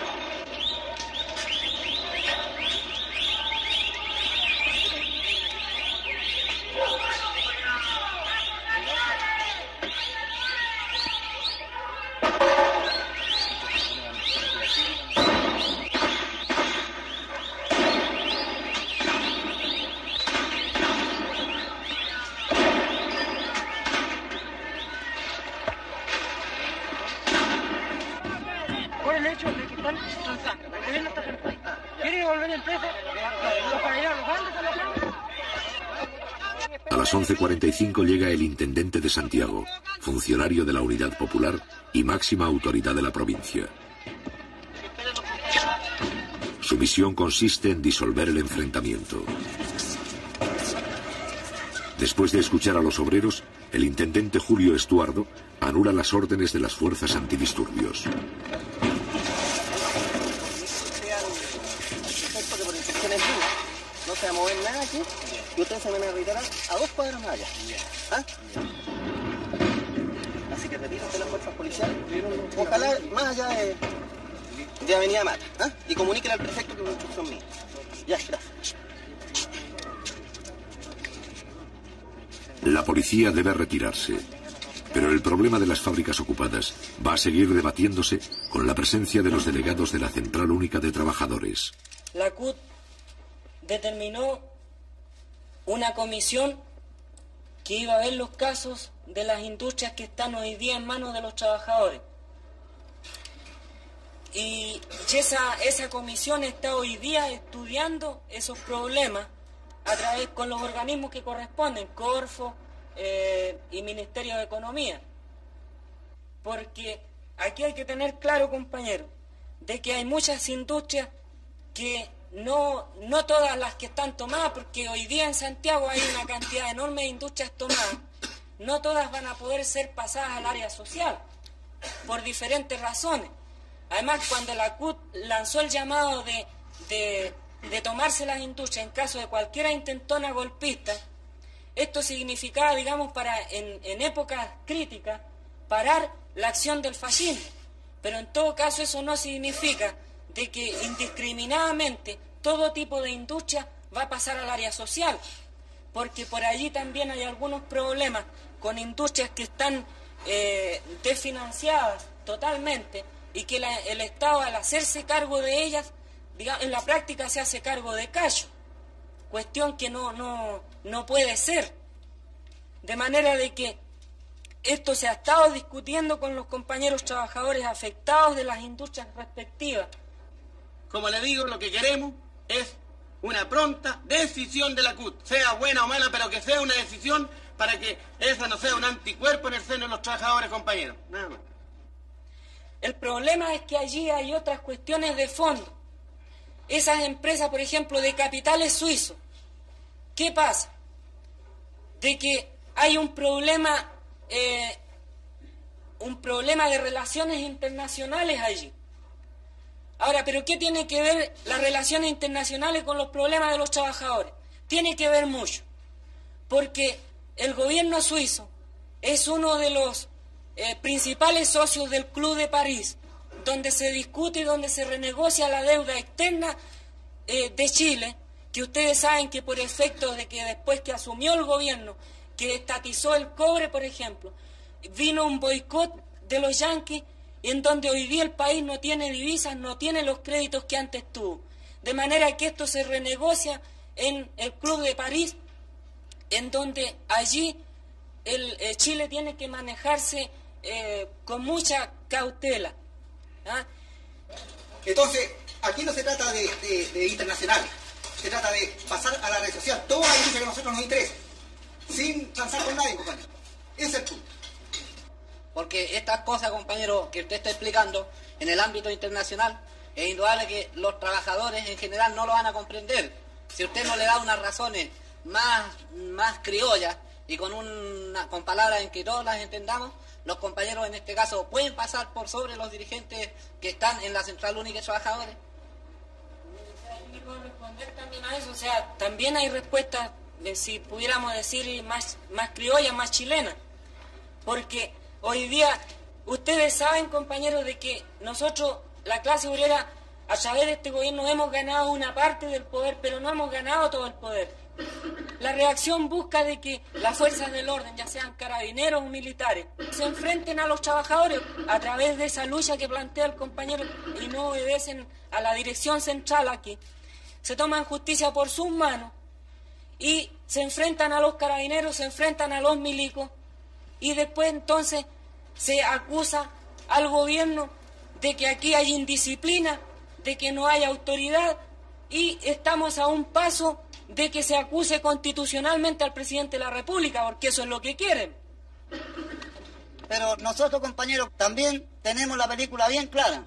A las once cuarenta y cinco llega el intendente de Santiago, funcionario de la Unidad Popular y máxima autoridad de la provincia. Su misión consiste en disolver el enfrentamiento. Después de escuchar a los obreros, el intendente Julio Estuardo anula las órdenes de las fuerzas antidisturbios. No se va a mover nada aquí y ustedes se van a retirar a dos cuadras más allá. ¿Ah? Así que retírate las fuerzas policiales. Ojalá más allá de, de Avenida Mata. ¿Ah? Y comuníquele al prefecto que es una instrucción mía. Ya, gracias. La policía debe retirarse, pero el problema de las fábricas ocupadas va a seguir debatiéndose con la presencia de los delegados de la Central Única de Trabajadores. La C U T determinó una comisión que iba a ver los casos de las industrias que están hoy día en manos de los trabajadores. Y esa, esa comisión está hoy día estudiando esos problemas a través con los organismos que corresponden, Corfo eh, y Ministerio de Economía. Porque aquí hay que tener claro, compañeros, de que hay muchas industrias que No, no todas las que están tomadas, porque hoy día en Santiago hay una cantidad enorme de industrias tomadas, no todas van a poder ser pasadas al área social, por diferentes razones. Además, cuando la C U T lanzó el llamado de, de, de tomarse las industrias en caso de cualquiera intentona golpista, esto significaba, digamos, para en, en épocas críticas, parar la acción del fascismo. Pero en todo caso eso no significa de que indiscriminadamente todo tipo de industria va a pasar al área social, porque por allí también hay algunos problemas con industrias que están eh, desfinanciadas totalmente y que la, el Estado, al hacerse cargo de ellas, digamos, en la práctica se hace cargo de callo, cuestión que no, no, no puede ser. De manera de que esto se ha estado discutiendo con los compañeros trabajadores afectados de las industrias respectivas. Como le digo, lo que queremos es una pronta decisión de la C U T, sea buena o mala, pero que sea una decisión para que esa no sea un anticuerpo en el seno de los trabajadores, compañeros. Nada más. El problema es que allí hay otras cuestiones de fondo. Esas empresas, por ejemplo, de capitales suizos, ¿qué pasa? De que hay un problema, eh, un problema de relaciones internacionales allí. Ahora, ¿pero qué tiene que ver las relaciones internacionales con los problemas de los trabajadores? Tiene que ver mucho, porque el gobierno suizo es uno de los eh, principales socios del Club de París, donde se discute y donde se renegocia la deuda externa eh, de Chile, que ustedes saben que por efecto de que después que asumió el gobierno, que estatizó el cobre, por ejemplo, vino un boicot de los yanquis, en donde hoy día el país no tiene divisas, no tiene los créditos que antes tuvo. De manera que esto se renegocia en el Club de París, en donde allí el, eh, Chile tiene que manejarse eh, con mucha cautela. ¿Ah? Entonces, aquí no se trata de, de, de internacional, se trata de pasar a la red social toda la industria que a nosotros nos interesa, sin transar con nadie, compañero. Ese es el punto. Porque estas cosas, compañero, que usted está explicando en el ámbito internacional, es indudable que los trabajadores en general no lo van a comprender. Si usted no le da unas razones más, más criollas y con, una, con palabras en que todos las entendamos, los compañeros en este caso pueden pasar por sobre los dirigentes que están en la Central Única de Trabajadores. ¿Me puedo responder también a eso? O sea, también hay respuestas, de, si pudiéramos decir, más, más criollas, más chilenas. Porque hoy día, ustedes saben, compañeros, de que nosotros, la clase obrera, a través de este gobierno hemos ganado una parte del poder, pero no hemos ganado todo el poder. La reacción busca de que las fuerzas del orden, ya sean carabineros o militares, se enfrenten a los trabajadores a través de esa lucha que plantea el compañero y no obedecen a la dirección central aquí. Se toman justicia por sus manos y se enfrentan a los carabineros, se enfrentan a los milicos y después entonces se acusa al gobierno de que aquí hay indisciplina, de que no hay autoridad y estamos a un paso de que se acuse constitucionalmente al presidente de la República, porque eso es lo que quieren. Pero nosotros, compañeros, también tenemos la película bien clara.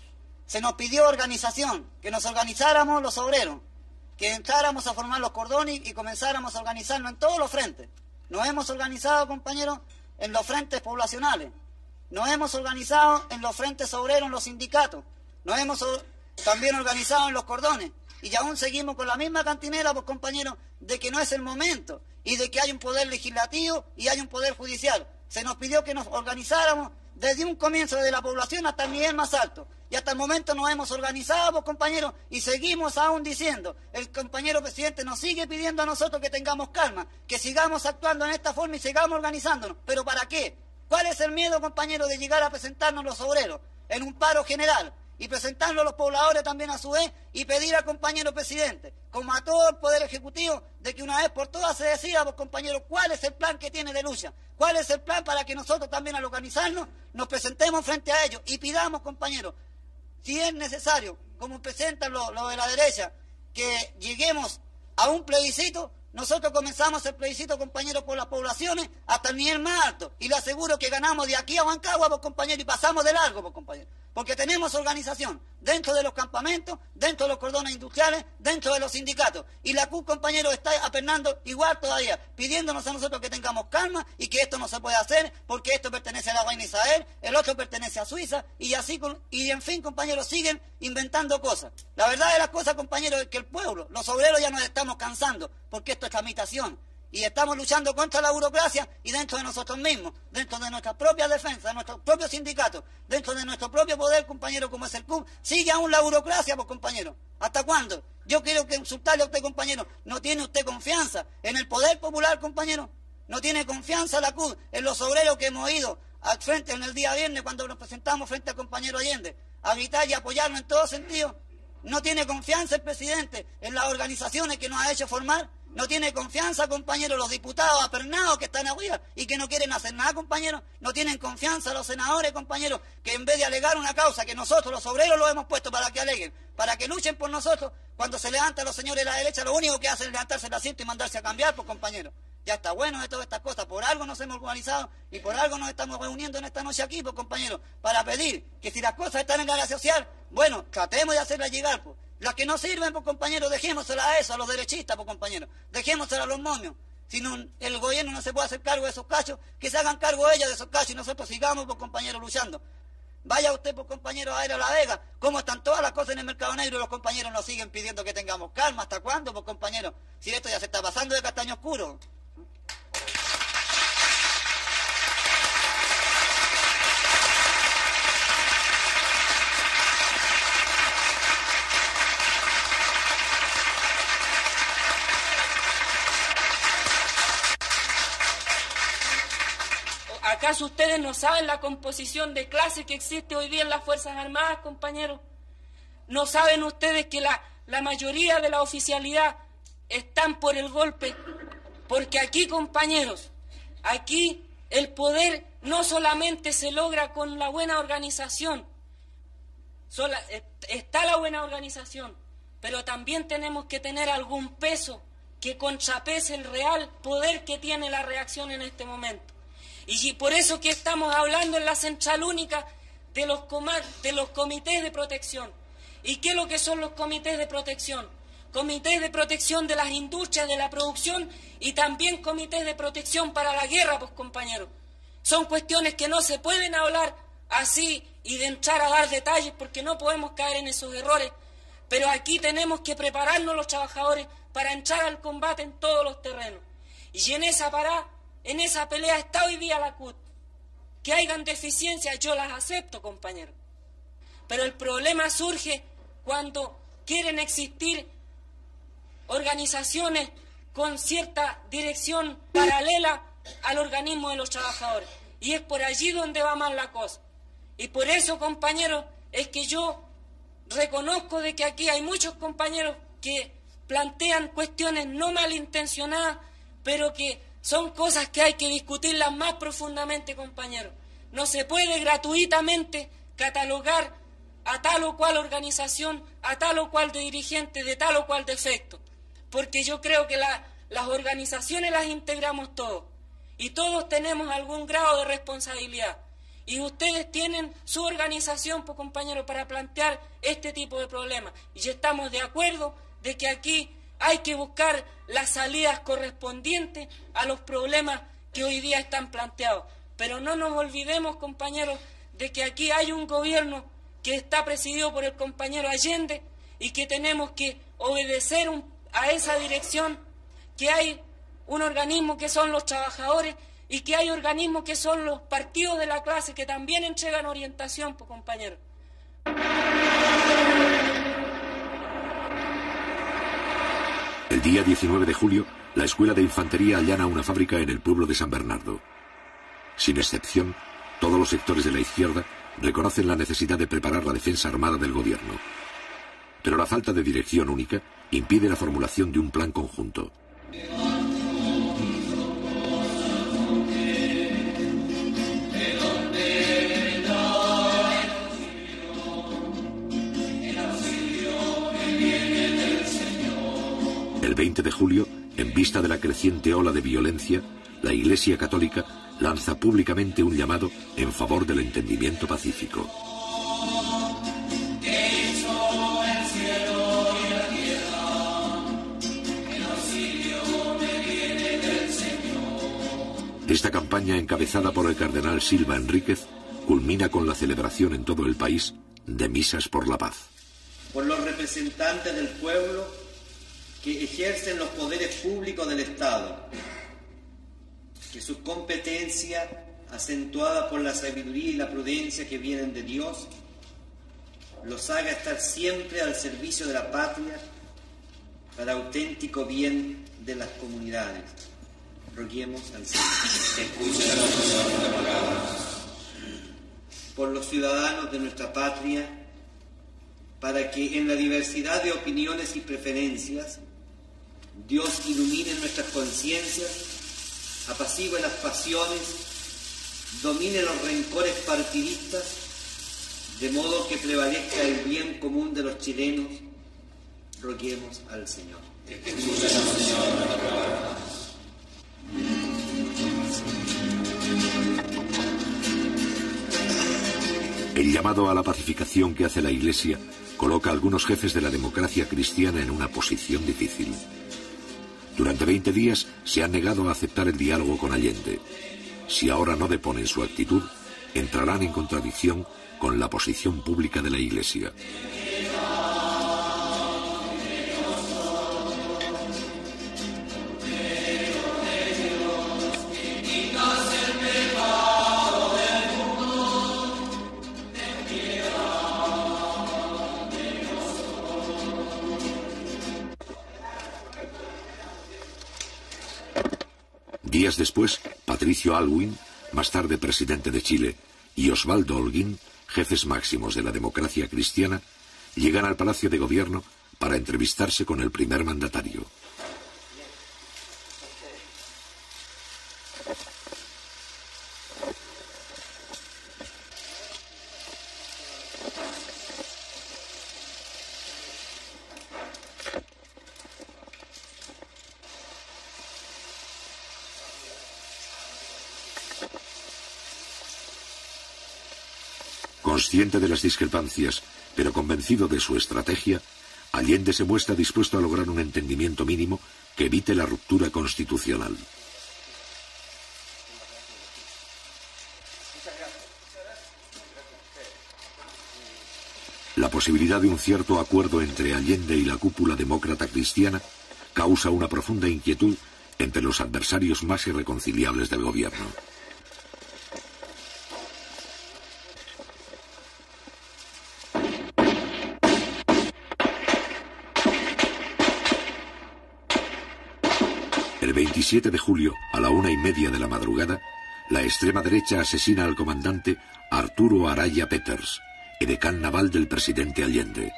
Se nos pidió organización, que nos organizáramos los obreros, que entráramos a formar los cordones y comenzáramos a organizarnos en todos los frentes. Nos hemos organizado, compañeros, en los frentes poblacionales. Nos hemos organizado en los frentes obreros, en los sindicatos. Nos hemos también organizado en los cordones. Y aún seguimos con la misma cantinela, pues, compañeros, de que no es el momento y de que hay un poder legislativo y hay un poder judicial. Se nos pidió que nos organizáramos desde un comienzo, desde la población hasta el nivel más alto. Y hasta el momento nos hemos organizado, pues, compañeros, y seguimos aún diciendo, el compañero presidente nos sigue pidiendo a nosotros que tengamos calma, que sigamos actuando en esta forma y sigamos organizándonos. ¿Pero para qué? ¿Cuál es el miedo, compañeros, de llegar a presentarnos los obreros en un paro general? Y presentarlo a los pobladores también a su vez y pedir al compañero presidente, como a todo el Poder Ejecutivo, de que una vez por todas se decida, pues, compañeros, cuál es el plan que tiene de lucha, cuál es el plan para que nosotros también al organizarnos nos presentemos frente a ellos y pidamos, compañeros, si es necesario, como presentan los lo de la derecha, que lleguemos a un plebiscito. Nosotros comenzamos el plebiscito, compañeros, por las poblaciones hasta el nivel más alto. Y le aseguro que ganamos de aquí a Huancagua, pues, compañeros, y pasamos de largo, pues, compañeros. Porque tenemos organización dentro de los campamentos, dentro de los cordones industriales, dentro de los sindicatos. Y la C U T, compañeros, está apernando igual todavía, pidiéndonos a nosotros que tengamos calma y que esto no se puede hacer porque esto pertenece a la reina Isabel, el otro pertenece a Suiza, y así, y en fin, compañeros, siguen inventando cosas. La verdad de las cosas, compañeros, es que el pueblo, los obreros ya nos estamos cansando, porque esto es tramitación. Y estamos luchando contra la burocracia y dentro de nosotros mismos, dentro de nuestra propia defensa, de nuestros propios sindicatos, dentro de nuestro propio poder, compañero, como es el C U B, sigue aún la burocracia, pues, compañero. ¿Hasta cuándo? Yo quiero que insultarle a usted, compañero. ¿No tiene usted confianza en el poder popular, compañero? ¿No tiene confianza la C U B en los obreros que hemos ido al frente en el día viernes cuando nos presentamos frente al compañero Allende a gritar y apoyarnos en todo sentido? ¿No tiene confianza el presidente en las organizaciones que nos ha hecho formar? ¿No tiene confianza, compañeros, los diputados apernados que están arriba y que no quieren hacer nada, compañeros? ¿No tienen confianza los senadores, compañeros, que en vez de alegar una causa que nosotros, los obreros, los hemos puesto para que aleguen, para que luchen por nosotros, cuando se levantan los señores de la derecha, lo único que hacen es levantarse el asiento y mandarse a cambiar, pues, compañeros? Ya está bueno de todas estas cosas. Por algo nos hemos organizado y por algo nos estamos reuniendo en esta noche aquí, pues, compañeros, para pedir que si las cosas están en la área social, bueno, tratemos de hacerlas llegar, pues. Las que no sirven, pues, compañeros, dejémoselas a eso, a los derechistas, pues, compañeros. Dejémoselas a los momios. Si no, el gobierno no se puede hacer cargo de esos cachos, que se hagan cargo ellos de esos cachos y nosotros sigamos, pues, compañeros, luchando. Vaya usted, pues, compañero, a ver a La Vega, cómo están todas las cosas en el mercado negro y los compañeros nos siguen pidiendo que tengamos calma. ¿Hasta cuándo, pues, compañero? Si esto ya se está pasando de castaño oscuro. ¿Acaso ustedes no saben la composición de clase que existe hoy día en las Fuerzas Armadas, compañeros? ¿No saben ustedes que la, la mayoría de la oficialidad están por el golpe? Porque aquí, compañeros, aquí el poder no solamente se logra con la buena organización, sola, está la buena organización, pero también tenemos que tener algún peso que contrapese el real poder que tiene la reacción en este momento. Y por eso que estamos hablando en la Central Única de los, de los comités de protección. ¿Y qué es lo que son los comités de protección? Comités de protección de las industrias, de la producción y también comités de protección para la guerra, pues, compañeros. Son cuestiones que no se pueden hablar así y de entrar a dar detalles porque no podemos caer en esos errores. Pero aquí tenemos que prepararnos los trabajadores para entrar al combate en todos los terrenos. Y en esa parada, en esa pelea está hoy día la C U T. Que hayan deficiencias, yo las acepto, compañeros. Pero el problema surge cuando quieren existir organizaciones con cierta dirección paralela al organismo de los trabajadores. Y es por allí donde va mal la cosa. Y por eso, compañeros, es que yo reconozco de que aquí hay muchos compañeros que plantean cuestiones no malintencionadas, pero que son cosas que hay que discutirlas más profundamente, compañeros. No se puede gratuitamente catalogar a tal o cual organización, a tal o cual de dirigente, de tal o cual defecto. Porque yo creo que la, las organizaciones las integramos todos. Y todos tenemos algún grado de responsabilidad. Y ustedes tienen su organización, pues, compañeros, para plantear este tipo de problemas. Y estamos de acuerdo de que aquí hay que buscar las salidas correspondientes a los problemas que hoy día están planteados. Pero no nos olvidemos, compañeros, de que aquí hay un gobierno que está presidido por el compañero Allende y que tenemos que obedecer un, a esa dirección, que hay un organismo que son los trabajadores y que hay organismos que son los partidos de la clase que también entregan orientación, pues, compañeros. El día diecinueve de julio, la Escuela de Infantería allana una fábrica en el pueblo de San Bernardo. Sin excepción, todos los sectores de la izquierda reconocen la necesidad de preparar la defensa armada del gobierno. Pero la falta de dirección única impide la formulación de un plan conjunto. El veinte de julio, en vista de la creciente ola de violencia, la Iglesia Católica lanza públicamente un llamado en favor del entendimiento pacífico. Esta campaña, encabezada por el cardenal Silva Enríquez, culmina con la celebración en todo el país de misas por la paz. Por los representantes del pueblo que ejercen los poderes públicos del Estado, que su competencia, acentuada por la sabiduría y la prudencia que vienen de Dios, los haga estar siempre al servicio de la patria para auténtico bien de las comunidades. Roguemos al Señor. Por los ciudadanos de nuestra patria, para que en la diversidad de opiniones y preferencias, Dios ilumine nuestras conciencias, apacigüe las pasiones, domine los rencores partidistas, de modo que prevalezca el bien común de los chilenos. Roguemos al Señor. El llamado a la pacificación que hace la Iglesia coloca a algunos jefes de la democracia cristiana en una posición difícil. Durante veinte días se han negado a aceptar el diálogo con Allende. Si ahora no deponen su actitud, entrarán en contradicción con la posición pública de la Iglesia. Días después, Patricio Aylwin, más tarde presidente de Chile, y Osvaldo Holguín, jefes máximos de la democracia cristiana, llegan al Palacio de Gobierno para entrevistarse con el primer mandatario. Consciente de las discrepancias, pero convencido de su estrategia, Allende se muestra dispuesto a lograr un entendimiento mínimo que evite la ruptura constitucional. La posibilidad de un cierto acuerdo entre Allende y la cúpula demócrata cristiana causa una profunda inquietud entre los adversarios más irreconciliables del gobierno. El veintisiete de julio, a la una y media de la madrugada, la extrema derecha asesina al comandante Arturo Araya Peters, edecán naval del presidente Allende.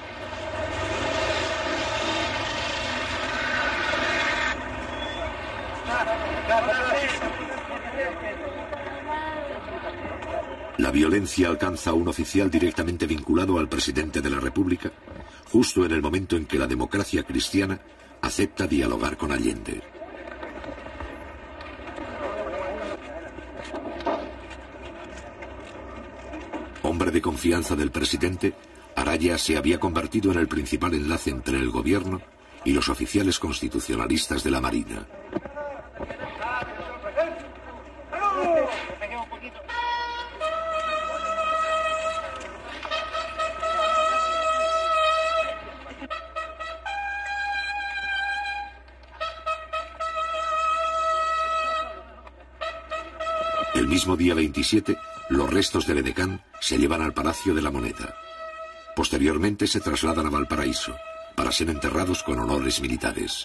La violencia alcanza a un oficial directamente vinculado al presidente de la República, justo en el momento en que la democracia cristiana acepta dialogar con Allende. Hombre de confianza del presidente, Araya se había convertido en el principal enlace entre el gobierno y los oficiales constitucionalistas de la Marina. El mismo día veintisiete, los restos del edecán se llevan al Palacio de la Moneda. Posteriormente se trasladan a Valparaíso para ser enterrados con honores militares.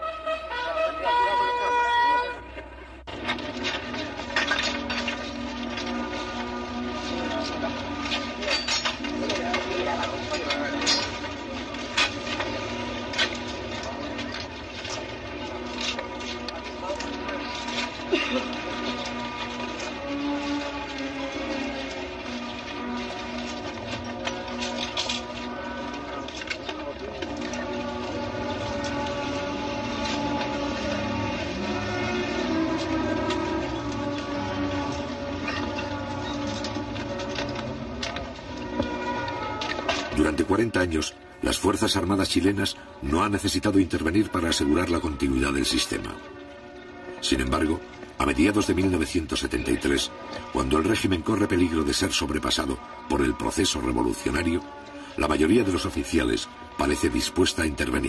Durante cuarenta años, las Fuerzas Armadas chilenas no han necesitado intervenir para asegurar la continuidad del sistema. Sin embargo, a mediados de mil novecientos setenta y tres, cuando el régimen corre peligro de ser sobrepasado por el proceso revolucionario, la mayoría de los oficiales parece dispuesta a intervenir.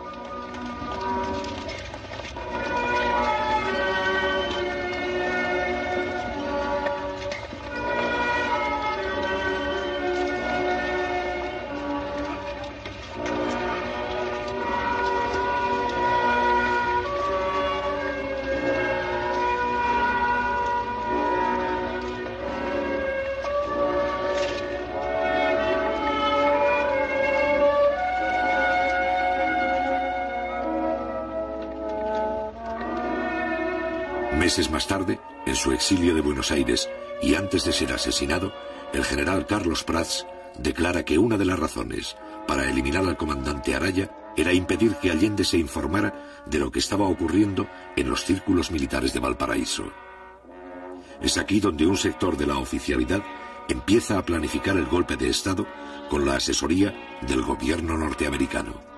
Meses más tarde, en su exilio de Buenos Aires y antes de ser asesinado, el general Carlos Prats declara que una de las razones para eliminar al comandante Araya era impedir que Allende se informara de lo que estaba ocurriendo en los círculos militares de Valparaíso. Es aquí donde un sector de la oficialidad empieza a planificar el golpe de Estado con la asesoría del gobierno norteamericano.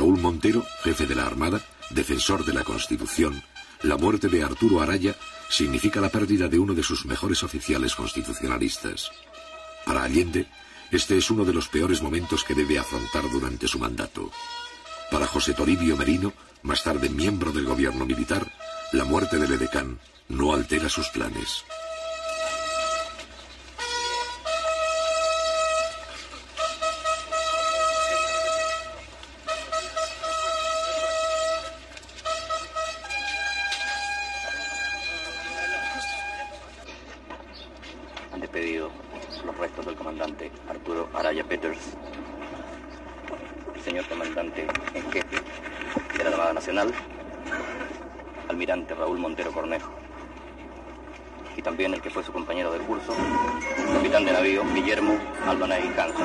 Raúl Montero, jefe de la Armada, defensor de la Constitución, la muerte de Arturo Araya significa la pérdida de uno de sus mejores oficiales constitucionalistas. Para Allende, este es uno de los peores momentos que debe afrontar durante su mandato. Para José Toribio Merino, más tarde miembro del gobierno militar, la muerte del edecán no altera sus planes. Han despedido los restos del comandante Arturo Araya Peters, el señor comandante en jefe de la Armada Nacional, almirante Raúl Montero Cornejo, y también el que fue su compañero de curso, capitán de navío Guillermo Aldonay Hanson.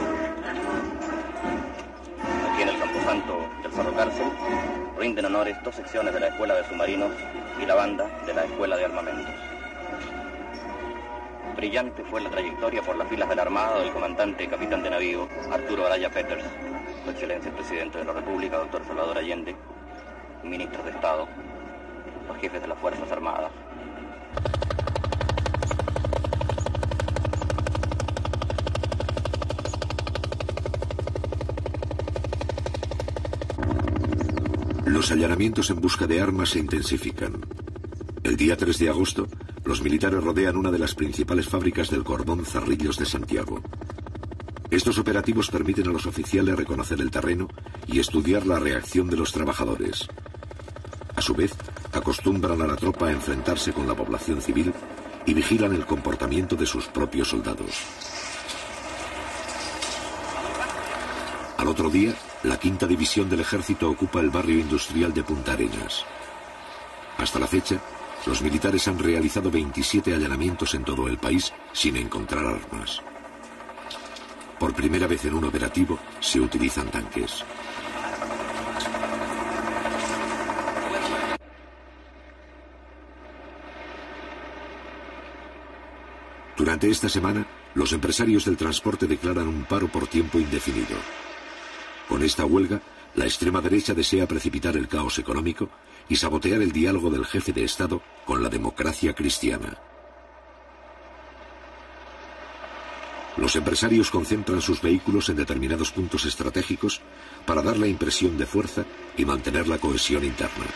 Aquí en el camposanto del Cerro Cárcel rinden honores dos secciones de la Escuela de Submarinos y la banda de la Escuela de Armamentos. Brillante fue la trayectoria por las filas de la Armada del comandante y capitán de navío Arturo Araya Peters, su excelencia el presidente de la República, doctor Salvador Allende, ministros de Estado, los jefes de las Fuerzas Armadas. Los allanamientos en busca de armas se intensifican. El día tres de agosto, los militares rodean una de las principales fábricas del cordón Zarrillos de Santiago. Estos operativos permiten a los oficiales reconocer el terreno y estudiar la reacción de los trabajadores. A su vez, acostumbran a la tropa a enfrentarse con la población civil y vigilan el comportamiento de sus propios soldados. Al otro día, la quinta división del ejército ocupa el barrio industrial de Punta Arenas. Hasta la fecha, los militares han realizado veintisiete allanamientos en todo el país sin encontrar armas. Por primera vez en un operativo se utilizan tanques. Durante esta semana, los empresarios del transporte declaran un paro por tiempo indefinido. Con esta huelga, la extrema derecha desea precipitar el caos económico y sabotear el diálogo del jefe de Estado con la democracia cristiana. Los empresarios concentran sus vehículos en determinados puntos estratégicos para dar la impresión de fuerza y mantener la cohesión interna.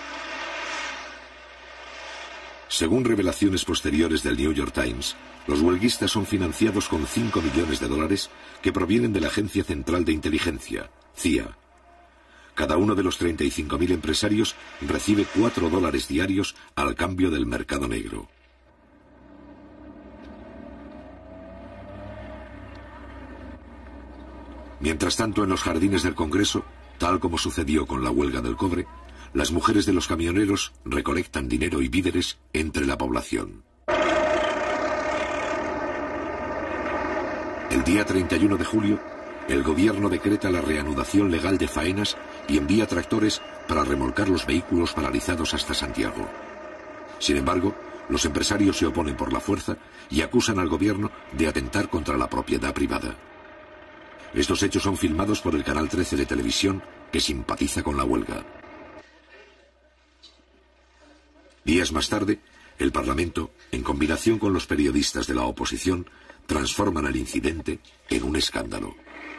Según revelaciones posteriores del New York Times, los huelguistas son financiados con cinco millones de dólares que provienen de la Agencia Central de Inteligencia, C I A. Cada uno de los treinta y cinco mil empresarios recibe cuatro dólares diarios al cambio del mercado negro. Mientras tanto, en los jardines del Congreso, tal como sucedió con la huelga del cobre, las mujeres de los camioneros recolectan dinero y víveres entre la población. El día treinta y uno de julio, el gobierno decreta la reanudación legal de faenas y envía tractores para remolcar los vehículos paralizados hasta Santiago. Sin embargo, los empresarios se oponen por la fuerza y acusan al gobierno de atentar contra la propiedad privada. Estos hechos son filmados por el Canal trece de televisión, que simpatiza con la huelga. Días más tarde, el Parlamento, en combinación con los periodistas de la oposición, transforman el incidente en un escándalo.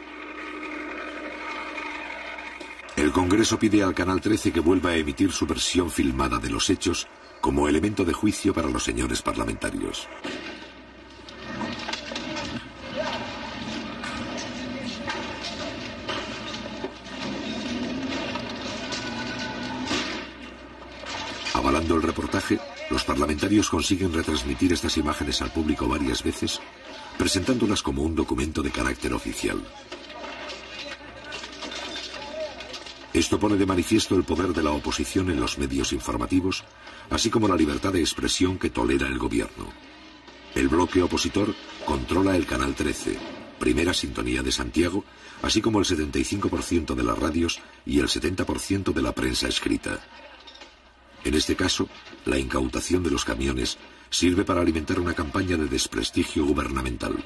El Congreso pide al Canal trece que vuelva a emitir su versión filmada de los hechos como elemento de juicio para los señores parlamentarios. Avalando el reportaje, los parlamentarios consiguen retransmitir estas imágenes al público varias veces, presentándolas como un documento de carácter oficial. Esto pone de manifiesto el poder de la oposición en los medios informativos, así como la libertad de expresión que tolera el gobierno. El bloque opositor controla el Canal trece, primera sintonía de Santiago, así como el setenta y cinco por ciento de las radios y el setenta por ciento de la prensa escrita. En este caso, la incautación de los camiones sirve para alimentar una campaña de desprestigio gubernamental.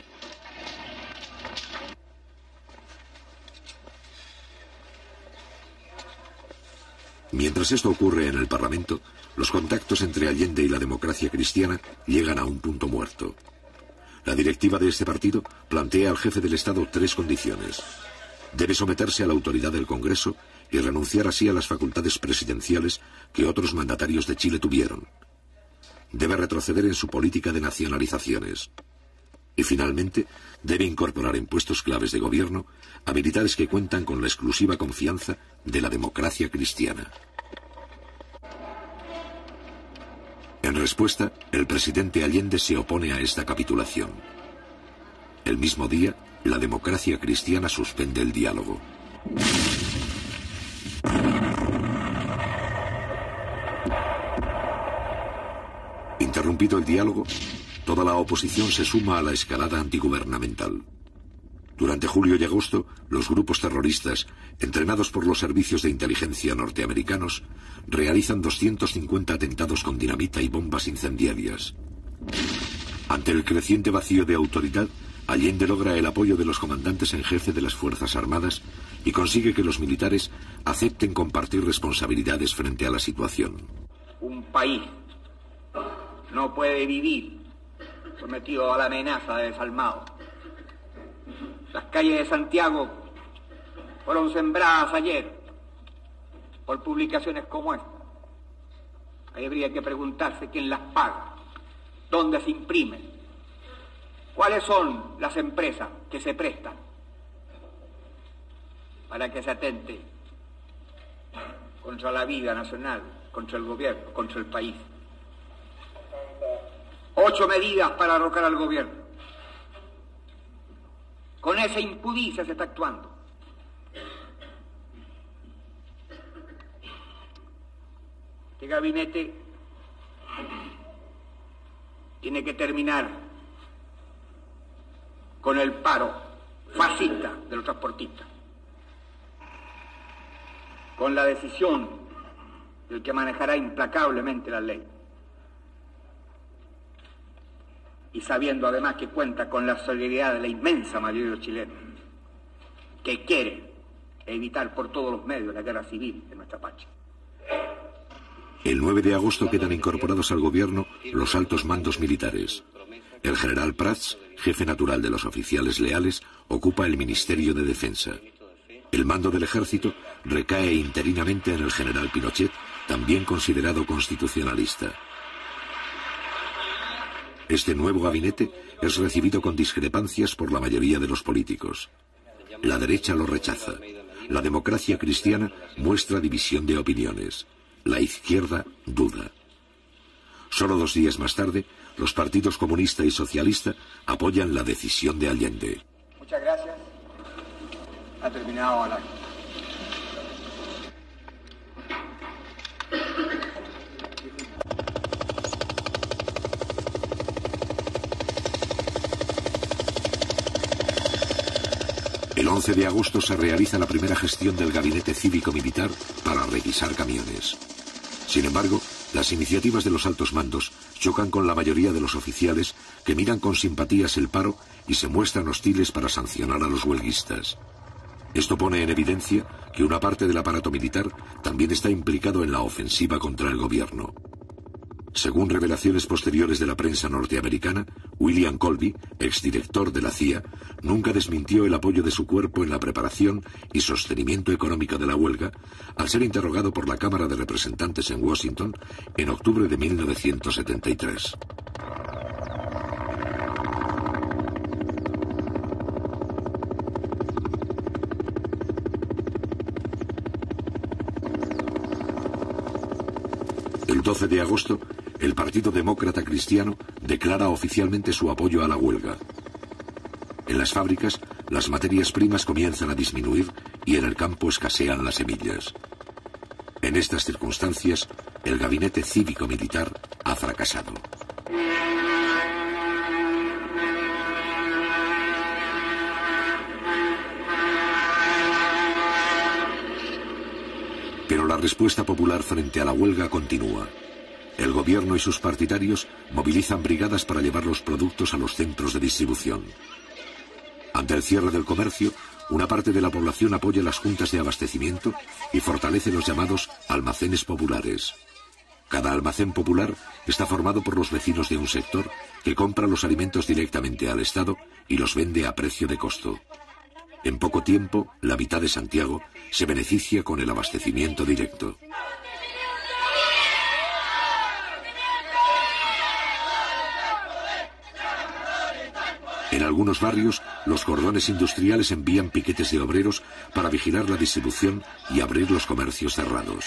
Mientras esto ocurre en el Parlamento, los contactos entre Allende y la democracia cristiana llegan a un punto muerto. La directiva de este partido plantea al jefe del Estado tres condiciones. Debe someterse a la autoridad del Congreso y renunciar así a las facultades presidenciales que otros mandatarios de Chile tuvieron. Debe retroceder en su política de nacionalizaciones. Y finalmente, debe incorporar en puestos claves de gobierno a militares que cuentan con la exclusiva confianza de la democracia cristiana. En respuesta, el presidente Allende se opone a esta capitulación. El mismo día, la democracia cristiana suspende el diálogo. Interrumpido el diálogo, toda la oposición se suma a la escalada antigubernamental. Durante julio y agosto, los grupos terroristas, entrenados por los servicios de inteligencia norteamericanos, realizan doscientos cincuenta atentados con dinamita y bombas incendiarias. Ante el creciente vacío de autoridad, Allende logra el apoyo de los comandantes en jefe de las Fuerzas Armadas y consigue que los militares acepten compartir responsabilidades frente a la situación. Un país no puede vivir sometido a la amenaza de desalmado. Las calles de Santiago fueron sembradas ayer por publicaciones como esta. Ahí habría que preguntarse quién las paga, dónde se imprimen, cuáles son las empresas que se prestan para que se atente contra la vida nacional, contra el gobierno, contra el país. Ocho medidas para arrocar al gobierno. Con esa impudicia se está actuando. Este gabinete tiene que terminar con el paro fascista de los transportistas, con la decisión del que manejará implacablemente la ley, y sabiendo además que cuenta con la solidaridad de la inmensa mayoría de los chilenos, que quiere evitar por todos los medios la guerra civil en nuestra patria. El nueve de agosto quedan incorporados al gobierno los altos mandos militares. El general Prats, jefe natural de los oficiales leales, ocupa el Ministerio de Defensa. El mando del ejército recae interinamente en el general Pinochet, también considerado constitucionalista. Este nuevo gabinete es recibido con discrepancias por la mayoría de los políticos. La derecha lo rechaza. La democracia cristiana muestra división de opiniones. La izquierda duda. Solo dos días más tarde, los partidos comunista y socialista apoyan la decisión de Allende. Muchas gracias. Ha terminado la... El once de agosto se realiza la primera gestión del gabinete cívico-militar para requisar camiones. Sin embargo, las iniciativas de los altos mandos chocan con la mayoría de los oficiales que miran con simpatías el paro y se muestran hostiles para sancionar a los huelguistas. Esto pone en evidencia que una parte del aparato militar también está implicado en la ofensiva contra el gobierno. Según revelaciones posteriores de la prensa norteamericana, William Colby, exdirector de la C I A, nunca desmintió el apoyo de su cuerpo en la preparación y sostenimiento económico de la huelga, al ser interrogado por la Cámara de Representantes en Washington en octubre de mil novecientos setenta y tres. El doce de agosto, el Partido Demócrata Cristiano declara oficialmente su apoyo a la huelga. En las fábricas, las materias primas comienzan a disminuir y en el campo escasean las semillas. En estas circunstancias, el gabinete cívico-militar ha fracasado. Pero la respuesta popular frente a la huelga continúa. El gobierno y sus partidarios movilizan brigadas para llevar los productos a los centros de distribución. Ante el cierre del comercio, una parte de la población apoya las juntas de abastecimiento y fortalece los llamados almacenes populares. Cada almacén popular está formado por los vecinos de un sector que compra los alimentos directamente al Estado y los vende a precio de costo. En poco tiempo, la mitad de Santiago se beneficia con el abastecimiento directo. En algunos barrios, los cordones industriales envían piquetes de obreros para vigilar la distribución y abrir los comercios cerrados.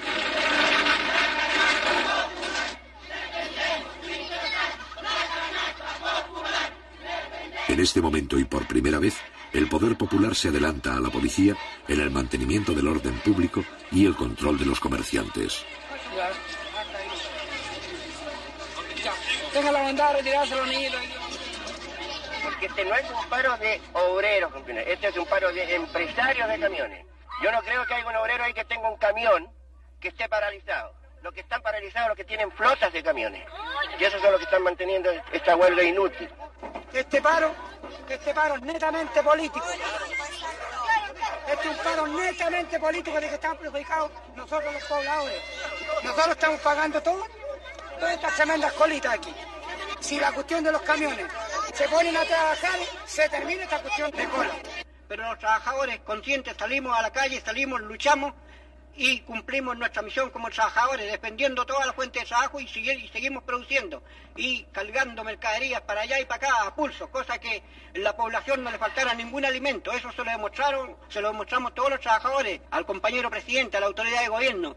En este momento y por primera vez, el poder popular se adelanta a la policía en el mantenimiento del orden público y el control de los comerciantes. Deja la bandera, retirarse los niños. Porque este no es un paro de obreros, este es un paro de empresarios de camiones. Yo no creo que haya un obrero ahí que tenga un camión que esté paralizado. Los que están paralizados, los que tienen flotas de camiones. Y esos son los que están manteniendo esta huelga inútil. Este paro, este paro es netamente político. Este es un paro netamente político de que están perjudicados nosotros los pobladores. Nosotros estamos pagando todo, todas estas tremendas colitas aquí. Si la cuestión de los camiones se ponen a trabajar, se termina esta cuestión de cola. Pero los trabajadores conscientes salimos a la calle, salimos, luchamos y cumplimos nuestra misión como trabajadores, defendiendo toda la fuente de trabajo y, sigue, y seguimos produciendo y cargando mercaderías para allá y para acá a pulso, cosa que en la población no le faltara ningún alimento. Eso se lo demostraron, se lo demostramos todos los trabajadores, al compañero presidente, a la autoridad de gobierno.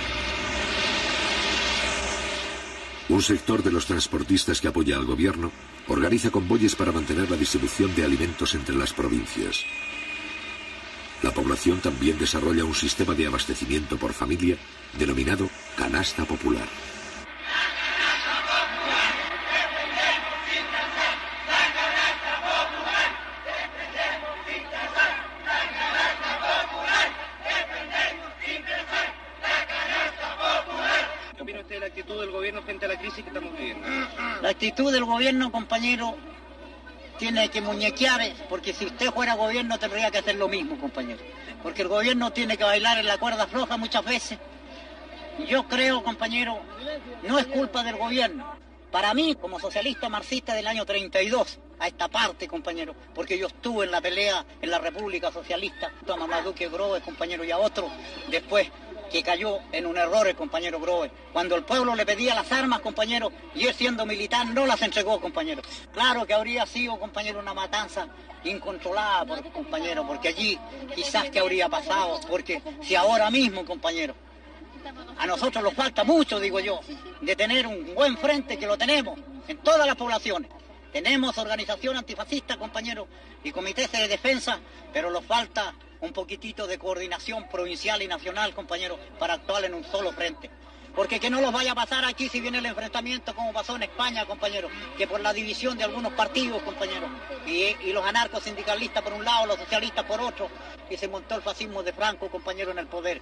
Un sector de los transportistas que apoya al gobierno organiza convoyes para mantener la distribución de alimentos entre las provincias. La población también desarrolla un sistema de abastecimiento por familia denominado canasta popular. ¿Qué opina usted de la actitud del gobierno frente a la crisis que estamos viviendo? La actitud del gobierno, compañero, tiene que muñequear, porque si usted fuera gobierno tendría que hacer lo mismo, compañero. Porque el gobierno tiene que bailar en la cuerda floja muchas veces. Yo creo, compañero, no es culpa del gobierno. Para mí, como socialista marxista del año treinta y dos, a esta parte, compañero, porque yo estuve en la pelea en la República Socialista, a Mamaduque Groves, compañero, y a otro, después que cayó en un error el compañero Groves. Cuando el pueblo le pedía las armas, compañero, y él siendo militar no las entregó, compañero. Claro que habría sido, compañero, una matanza incontrolada, por, compañero, porque allí quizás que habría pasado, porque si ahora mismo, compañero, a nosotros nos falta mucho, digo yo, de tener un buen frente, que lo tenemos en todas las poblaciones. Tenemos organización antifascista, compañero, y comités de defensa, pero nos falta un poquitito de coordinación provincial y nacional, compañero, para actuar en un solo frente. Porque que no los vaya a pasar aquí si viene el enfrentamiento como pasó en España, compañero, que por la división de algunos partidos, compañero, y, y los anarcos sindicalistas por un lado, los socialistas por otro, y se montó el fascismo de Franco, compañero, en el poder.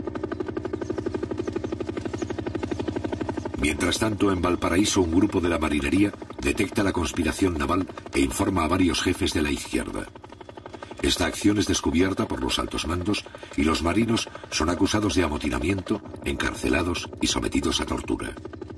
Mientras tanto, en Valparaíso, un grupo de la marinería detecta la conspiración naval e informa a varios jefes de la izquierda. Esta acción es descubierta por los altos mandos y los marinos son acusados de amotinamiento, encarcelados y sometidos a tortura.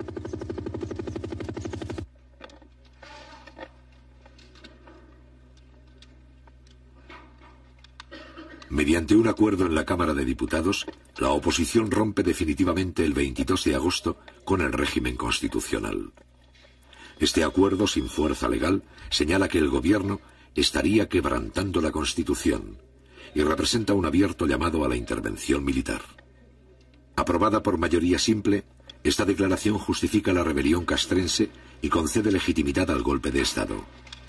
Mediante un acuerdo en la Cámara de Diputados, la oposición rompe definitivamente el veintidós de agosto con el régimen constitucional. Este acuerdo, sin fuerza legal, señala que el gobierno estaría quebrantando la Constitución y representa un abierto llamado a la intervención militar. Aprobada por mayoría simple, esta declaración justifica la rebelión castrense y concede legitimidad al golpe de Estado.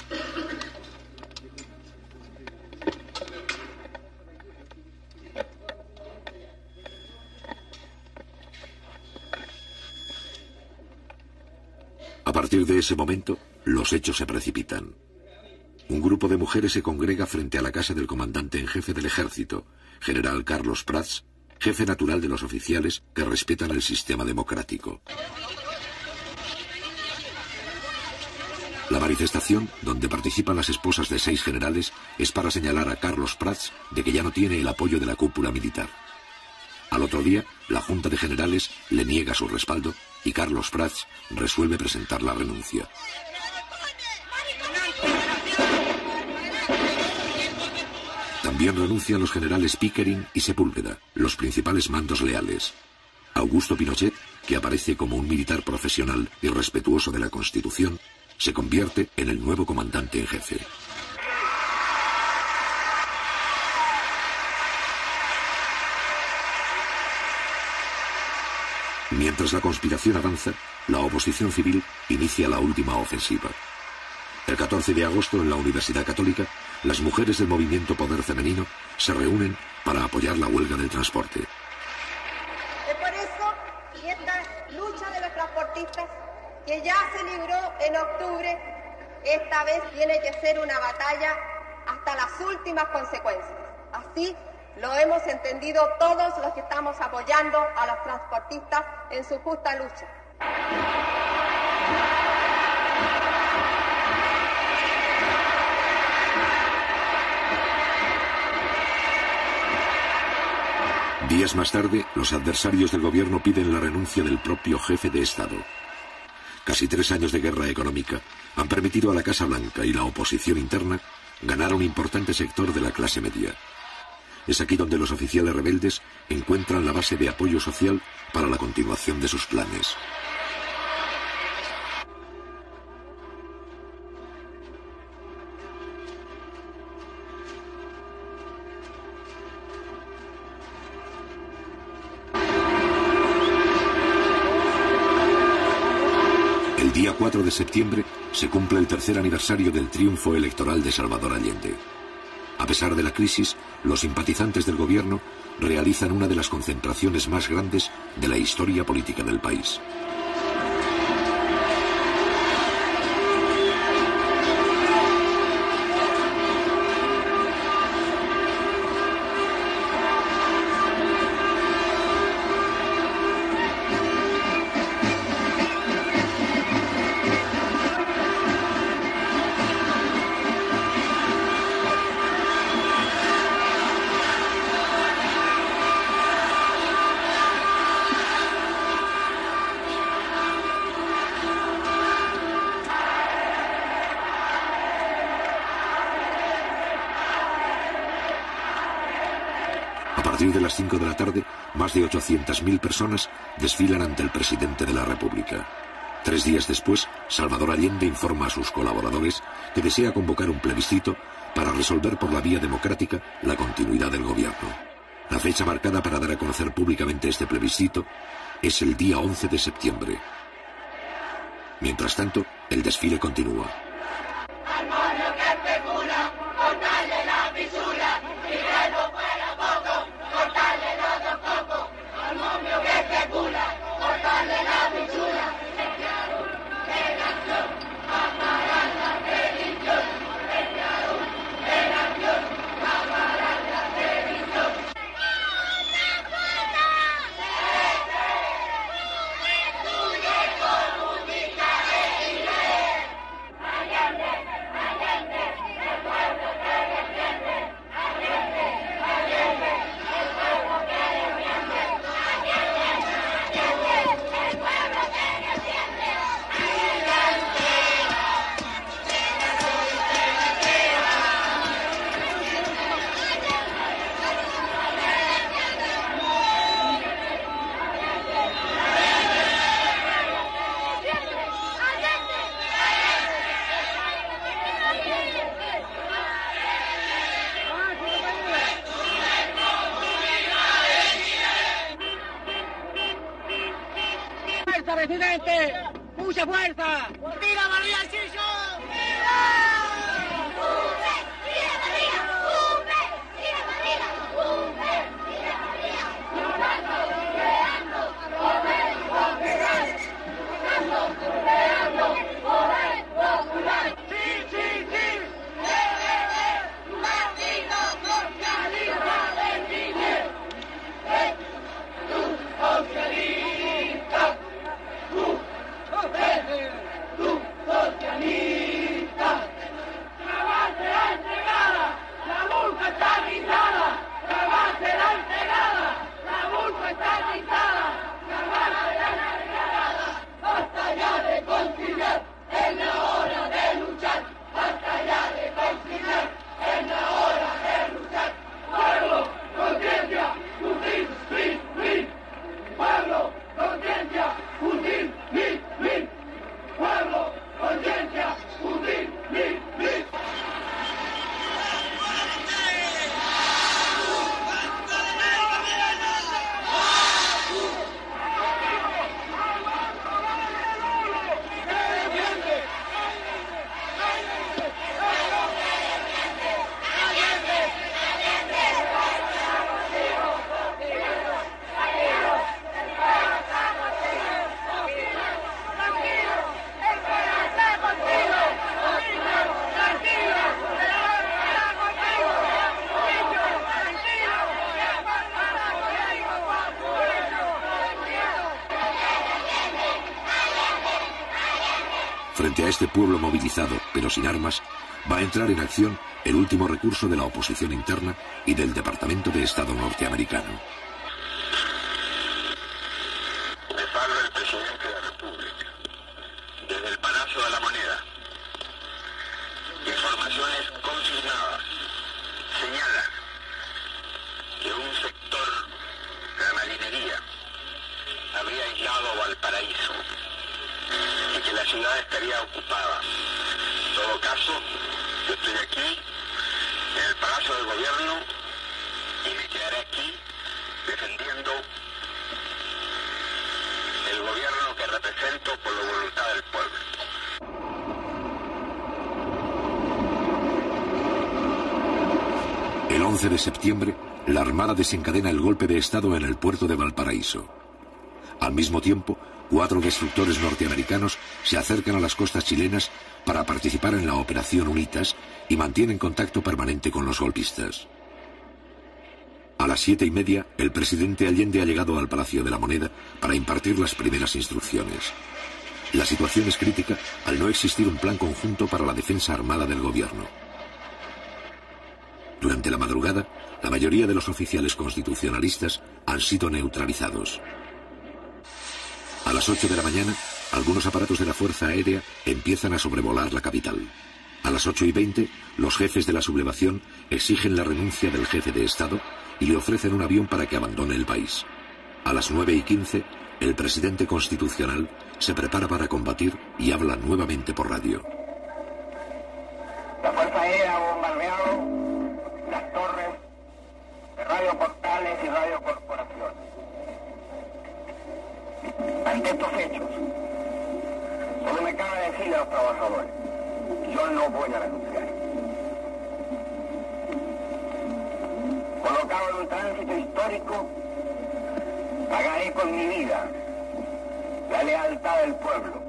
A partir de ese momento, los hechos se precipitan. Un grupo de mujeres se congrega frente a la casa del comandante en jefe del ejército, general Carlos Prats, jefe natural de los oficiales que respetan el sistema democrático. La manifestación, donde participan las esposas de seis generales, es para señalar a Carlos Prats de que ya no tiene el apoyo de la cúpula militar. Al otro día, la Junta de Generales le niega su respaldo y Carlos Prats resuelve presentar la renuncia. También renuncian los generales Pickering y Sepúlveda, los principales mandos leales. Augusto Pinochet, que aparece como un militar profesional y respetuoso de la Constitución, se convierte en el nuevo comandante en jefe. Mientras la conspiración avanza, la oposición civil inicia la última ofensiva. El catorce de agosto, en la Universidad Católica, las mujeres del movimiento Poder Femenino se reúnen para apoyar la huelga del transporte. Es por eso, y esta lucha de los transportistas, que ya se libró en octubre, esta vez tiene que ser una batalla hasta las últimas consecuencias. Así lo hemos entendido todos los que estamos apoyando a los transportistas en su justa lucha. Días más tarde, los adversarios del gobierno piden la renuncia del propio jefe de Estado. Casi tres años de guerra económica han permitido a la Casa Blanca y la oposición interna ganar un importante sector de la clase media. Es aquí donde los oficiales rebeldes encuentran la base de apoyo social para la continuación de sus planes. El día cuatro de septiembre se cumple el tercer aniversario del triunfo electoral de Salvador Allende. A pesar de la crisis, los simpatizantes del gobierno realizan una de las concentraciones más grandes de la historia política del país. A partir de las cinco de la tarde, más de ochocientas mil personas desfilan ante el presidente de la República. Tres días después, Salvador Allende informa a sus colaboradores que desea convocar un plebiscito para resolver por la vía democrática la continuidad del gobierno. La fecha marcada para dar a conocer públicamente este plebiscito es el día once de septiembre. Mientras tanto, el desfile continúa. ¡Presidente! ¡Mucha fuerza! ¡Viva María Arcillo! Frente a este pueblo movilizado, pero sin armas, va a entrar en acción el último recurso de la oposición interna y del Departamento de Estado norteamericano. Les habla el presidente de la República, desde el Palacio de la Moneda. Informaciones confirmadas señalan que un sector de la marinería habría aislado Valparaíso y que la ciudad estaría ocupada. En todo caso, yo estoy aquí, en el Palacio del Gobierno, y me quedaré aquí defendiendo el gobierno que represento por la voluntad del pueblo. El once de septiembre, la Armada desencadena el golpe de Estado en el puerto de Valparaíso. Al mismo tiempo, cuatro destructores norteamericanos se acercan a las costas chilenas para participar en la Operación Unitas y mantienen contacto permanente con los golpistas. A las siete y media, el presidente Allende ha llegado al Palacio de la Moneda para impartir las primeras instrucciones. La situación es crítica al no existir un plan conjunto para la defensa armada del gobierno. Durante la madrugada, la mayoría de los oficiales constitucionalistas han sido neutralizados. A las ocho de la mañana, algunos aparatos de la Fuerza Aérea empiezan a sobrevolar la capital. A las ocho y veinte, los jefes de la sublevación exigen la renuncia del jefe de Estado y le ofrecen un avión para que abandone el país. A las nueve y quince, el presidente constitucional se prepara para combatir y habla nuevamente por radio. La Fuerza Aérea ha bombardeado las torres de Radio Portales y Radio Corporación. Ante estos hechos, solo me cabe decirle a los trabajadores, yo no voy a renunciar. Colocado en un tránsito histórico, pagaré con mi vida la lealtad del pueblo.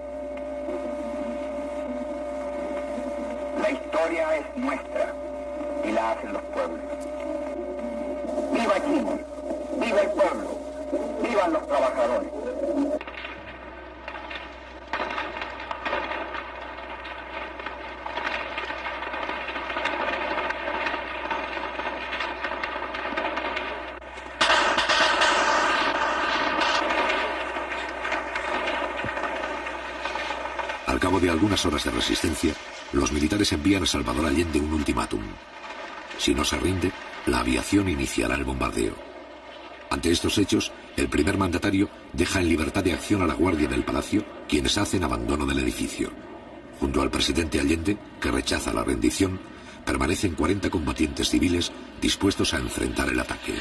La historia es nuestra y la hacen los pueblos. ¡Viva Chile! ¡Viva el pueblo! ¡Vivan los trabajadores! Al cabo de algunas horas de resistencia, los militares envían a Salvador Allende un ultimátum. Si no se rinde, la aviación iniciará el bombardeo. Ante estos hechos, el primer mandatario deja en libertad de acción a la guardia del palacio, quienes hacen abandono del edificio. Junto al presidente Allende, que rechaza la rendición, permanecen cuarenta combatientes civiles dispuestos a enfrentar el ataque.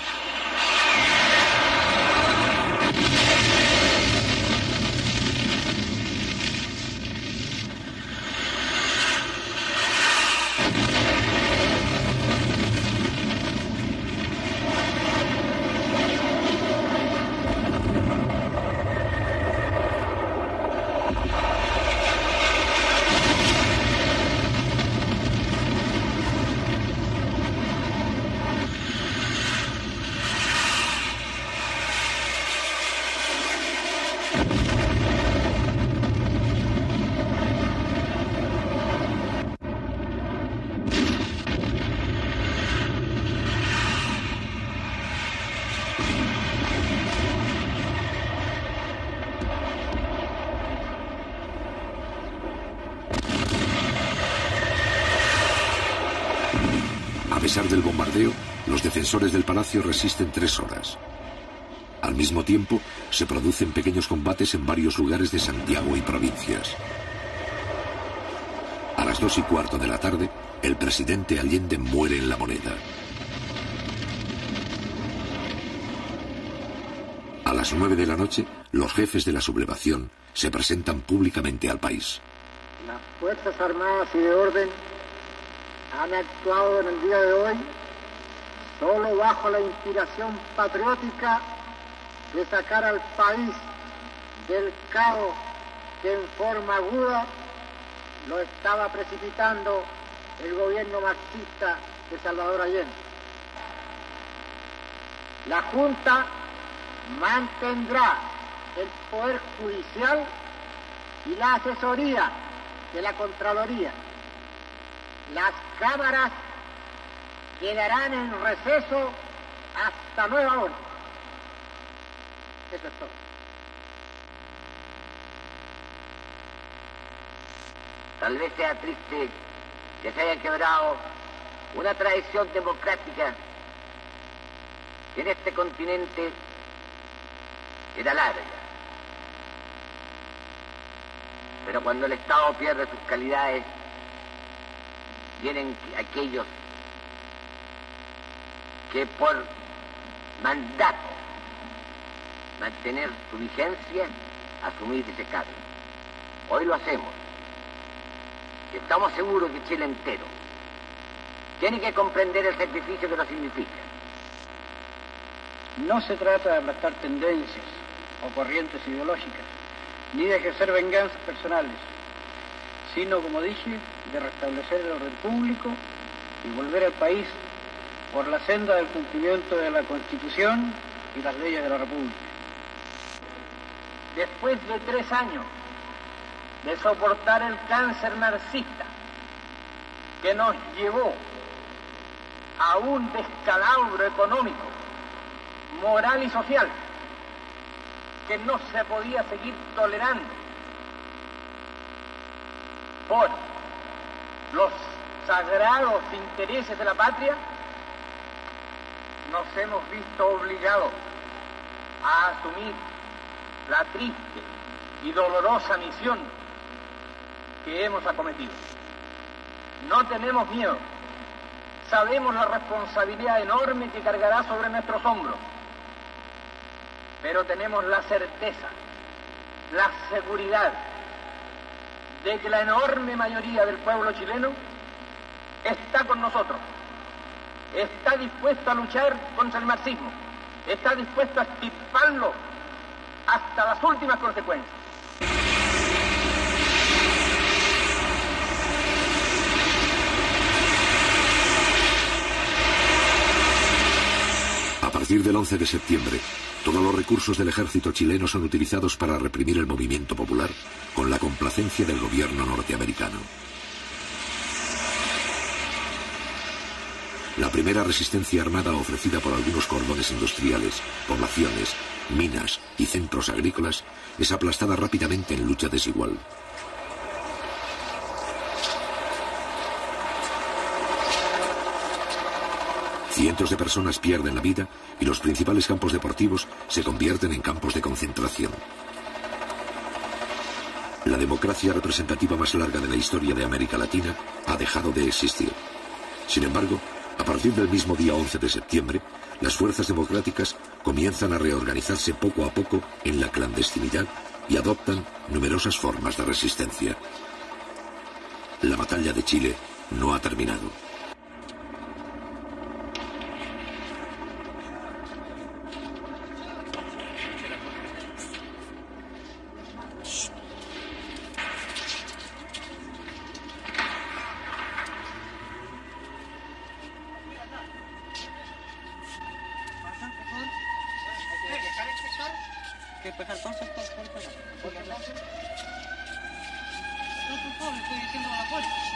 A pesar del bombardeo, los defensores del palacio resisten tres horas. Al mismo tiempo, se producen pequeños combates en varios lugares de Santiago y provincias. A las dos y cuarto de la tarde, el presidente Allende muere en La Moneda. A las nueve de la noche, los jefes de la sublevación se presentan públicamente al país. Las Fuerzas Armadas y de Orden han actuado en el día de hoy solo bajo la inspiración patriótica de sacar al país del caos que en forma aguda lo estaba precipitando el gobierno marxista de Salvador Allende. La Junta mantendrá el poder judicial y la asesoría de la Contraloría. Las cámaras quedarán en receso hasta nueva orden. Eso es todo. Tal vez sea triste que se haya quebrado una tradición democrática que en este continente era larga. Pero cuando el Estado pierde sus calidades, vienen aquellos que por mandato mantener su vigencia, asumir ese cargo. Hoy lo hacemos. Y estamos seguros que Chile entero tiene que comprender el sacrificio que nos significa. No se trata de aplastar tendencias o corrientes ideológicas, ni de ejercer venganzas personales, sino, como dije, de restablecer el orden público y volver al país por la senda del cumplimiento de la Constitución y las leyes de la República. Después de tres años de soportar el cáncer marxista que nos llevó a un descalabro económico, moral y social que no se podía seguir tolerando por los sagrados intereses de la patria, nos hemos visto obligados a asumir la triste y dolorosa misión que hemos acometido. No tenemos miedo, sabemos la responsabilidad enorme que cargará sobre nuestros hombros, pero tenemos la certeza, la seguridad de que la enorme mayoría del pueblo chileno está con nosotros, está dispuesto a luchar contra el marxismo, está dispuesto a extirparlo hasta las últimas consecuencias. A partir del once de septiembre, todos los recursos del ejército chileno son utilizados para reprimir el movimiento popular con la complacencia del gobierno norteamericano. La primera resistencia armada ofrecida por algunos cordones industriales, poblaciones, minas y centros agrícolas es aplastada rápidamente en lucha desigual. Cientos de personas pierden la vida y los principales campos deportivos se convierten en campos de concentración. La democracia representativa más larga de la historia de América Latina ha dejado de existir. Sin embargo, a partir del mismo día once de septiembre, las fuerzas democráticas comienzan a reorganizarse poco a poco en la clandestinidad y adoptan numerosas formas de resistencia. La batalla de Chile no ha terminado. ¿Quieres pegar entonces? ¿Puedes pegar? ¿Puedes pegar? No, por favor, estoy diciendo a la puerta.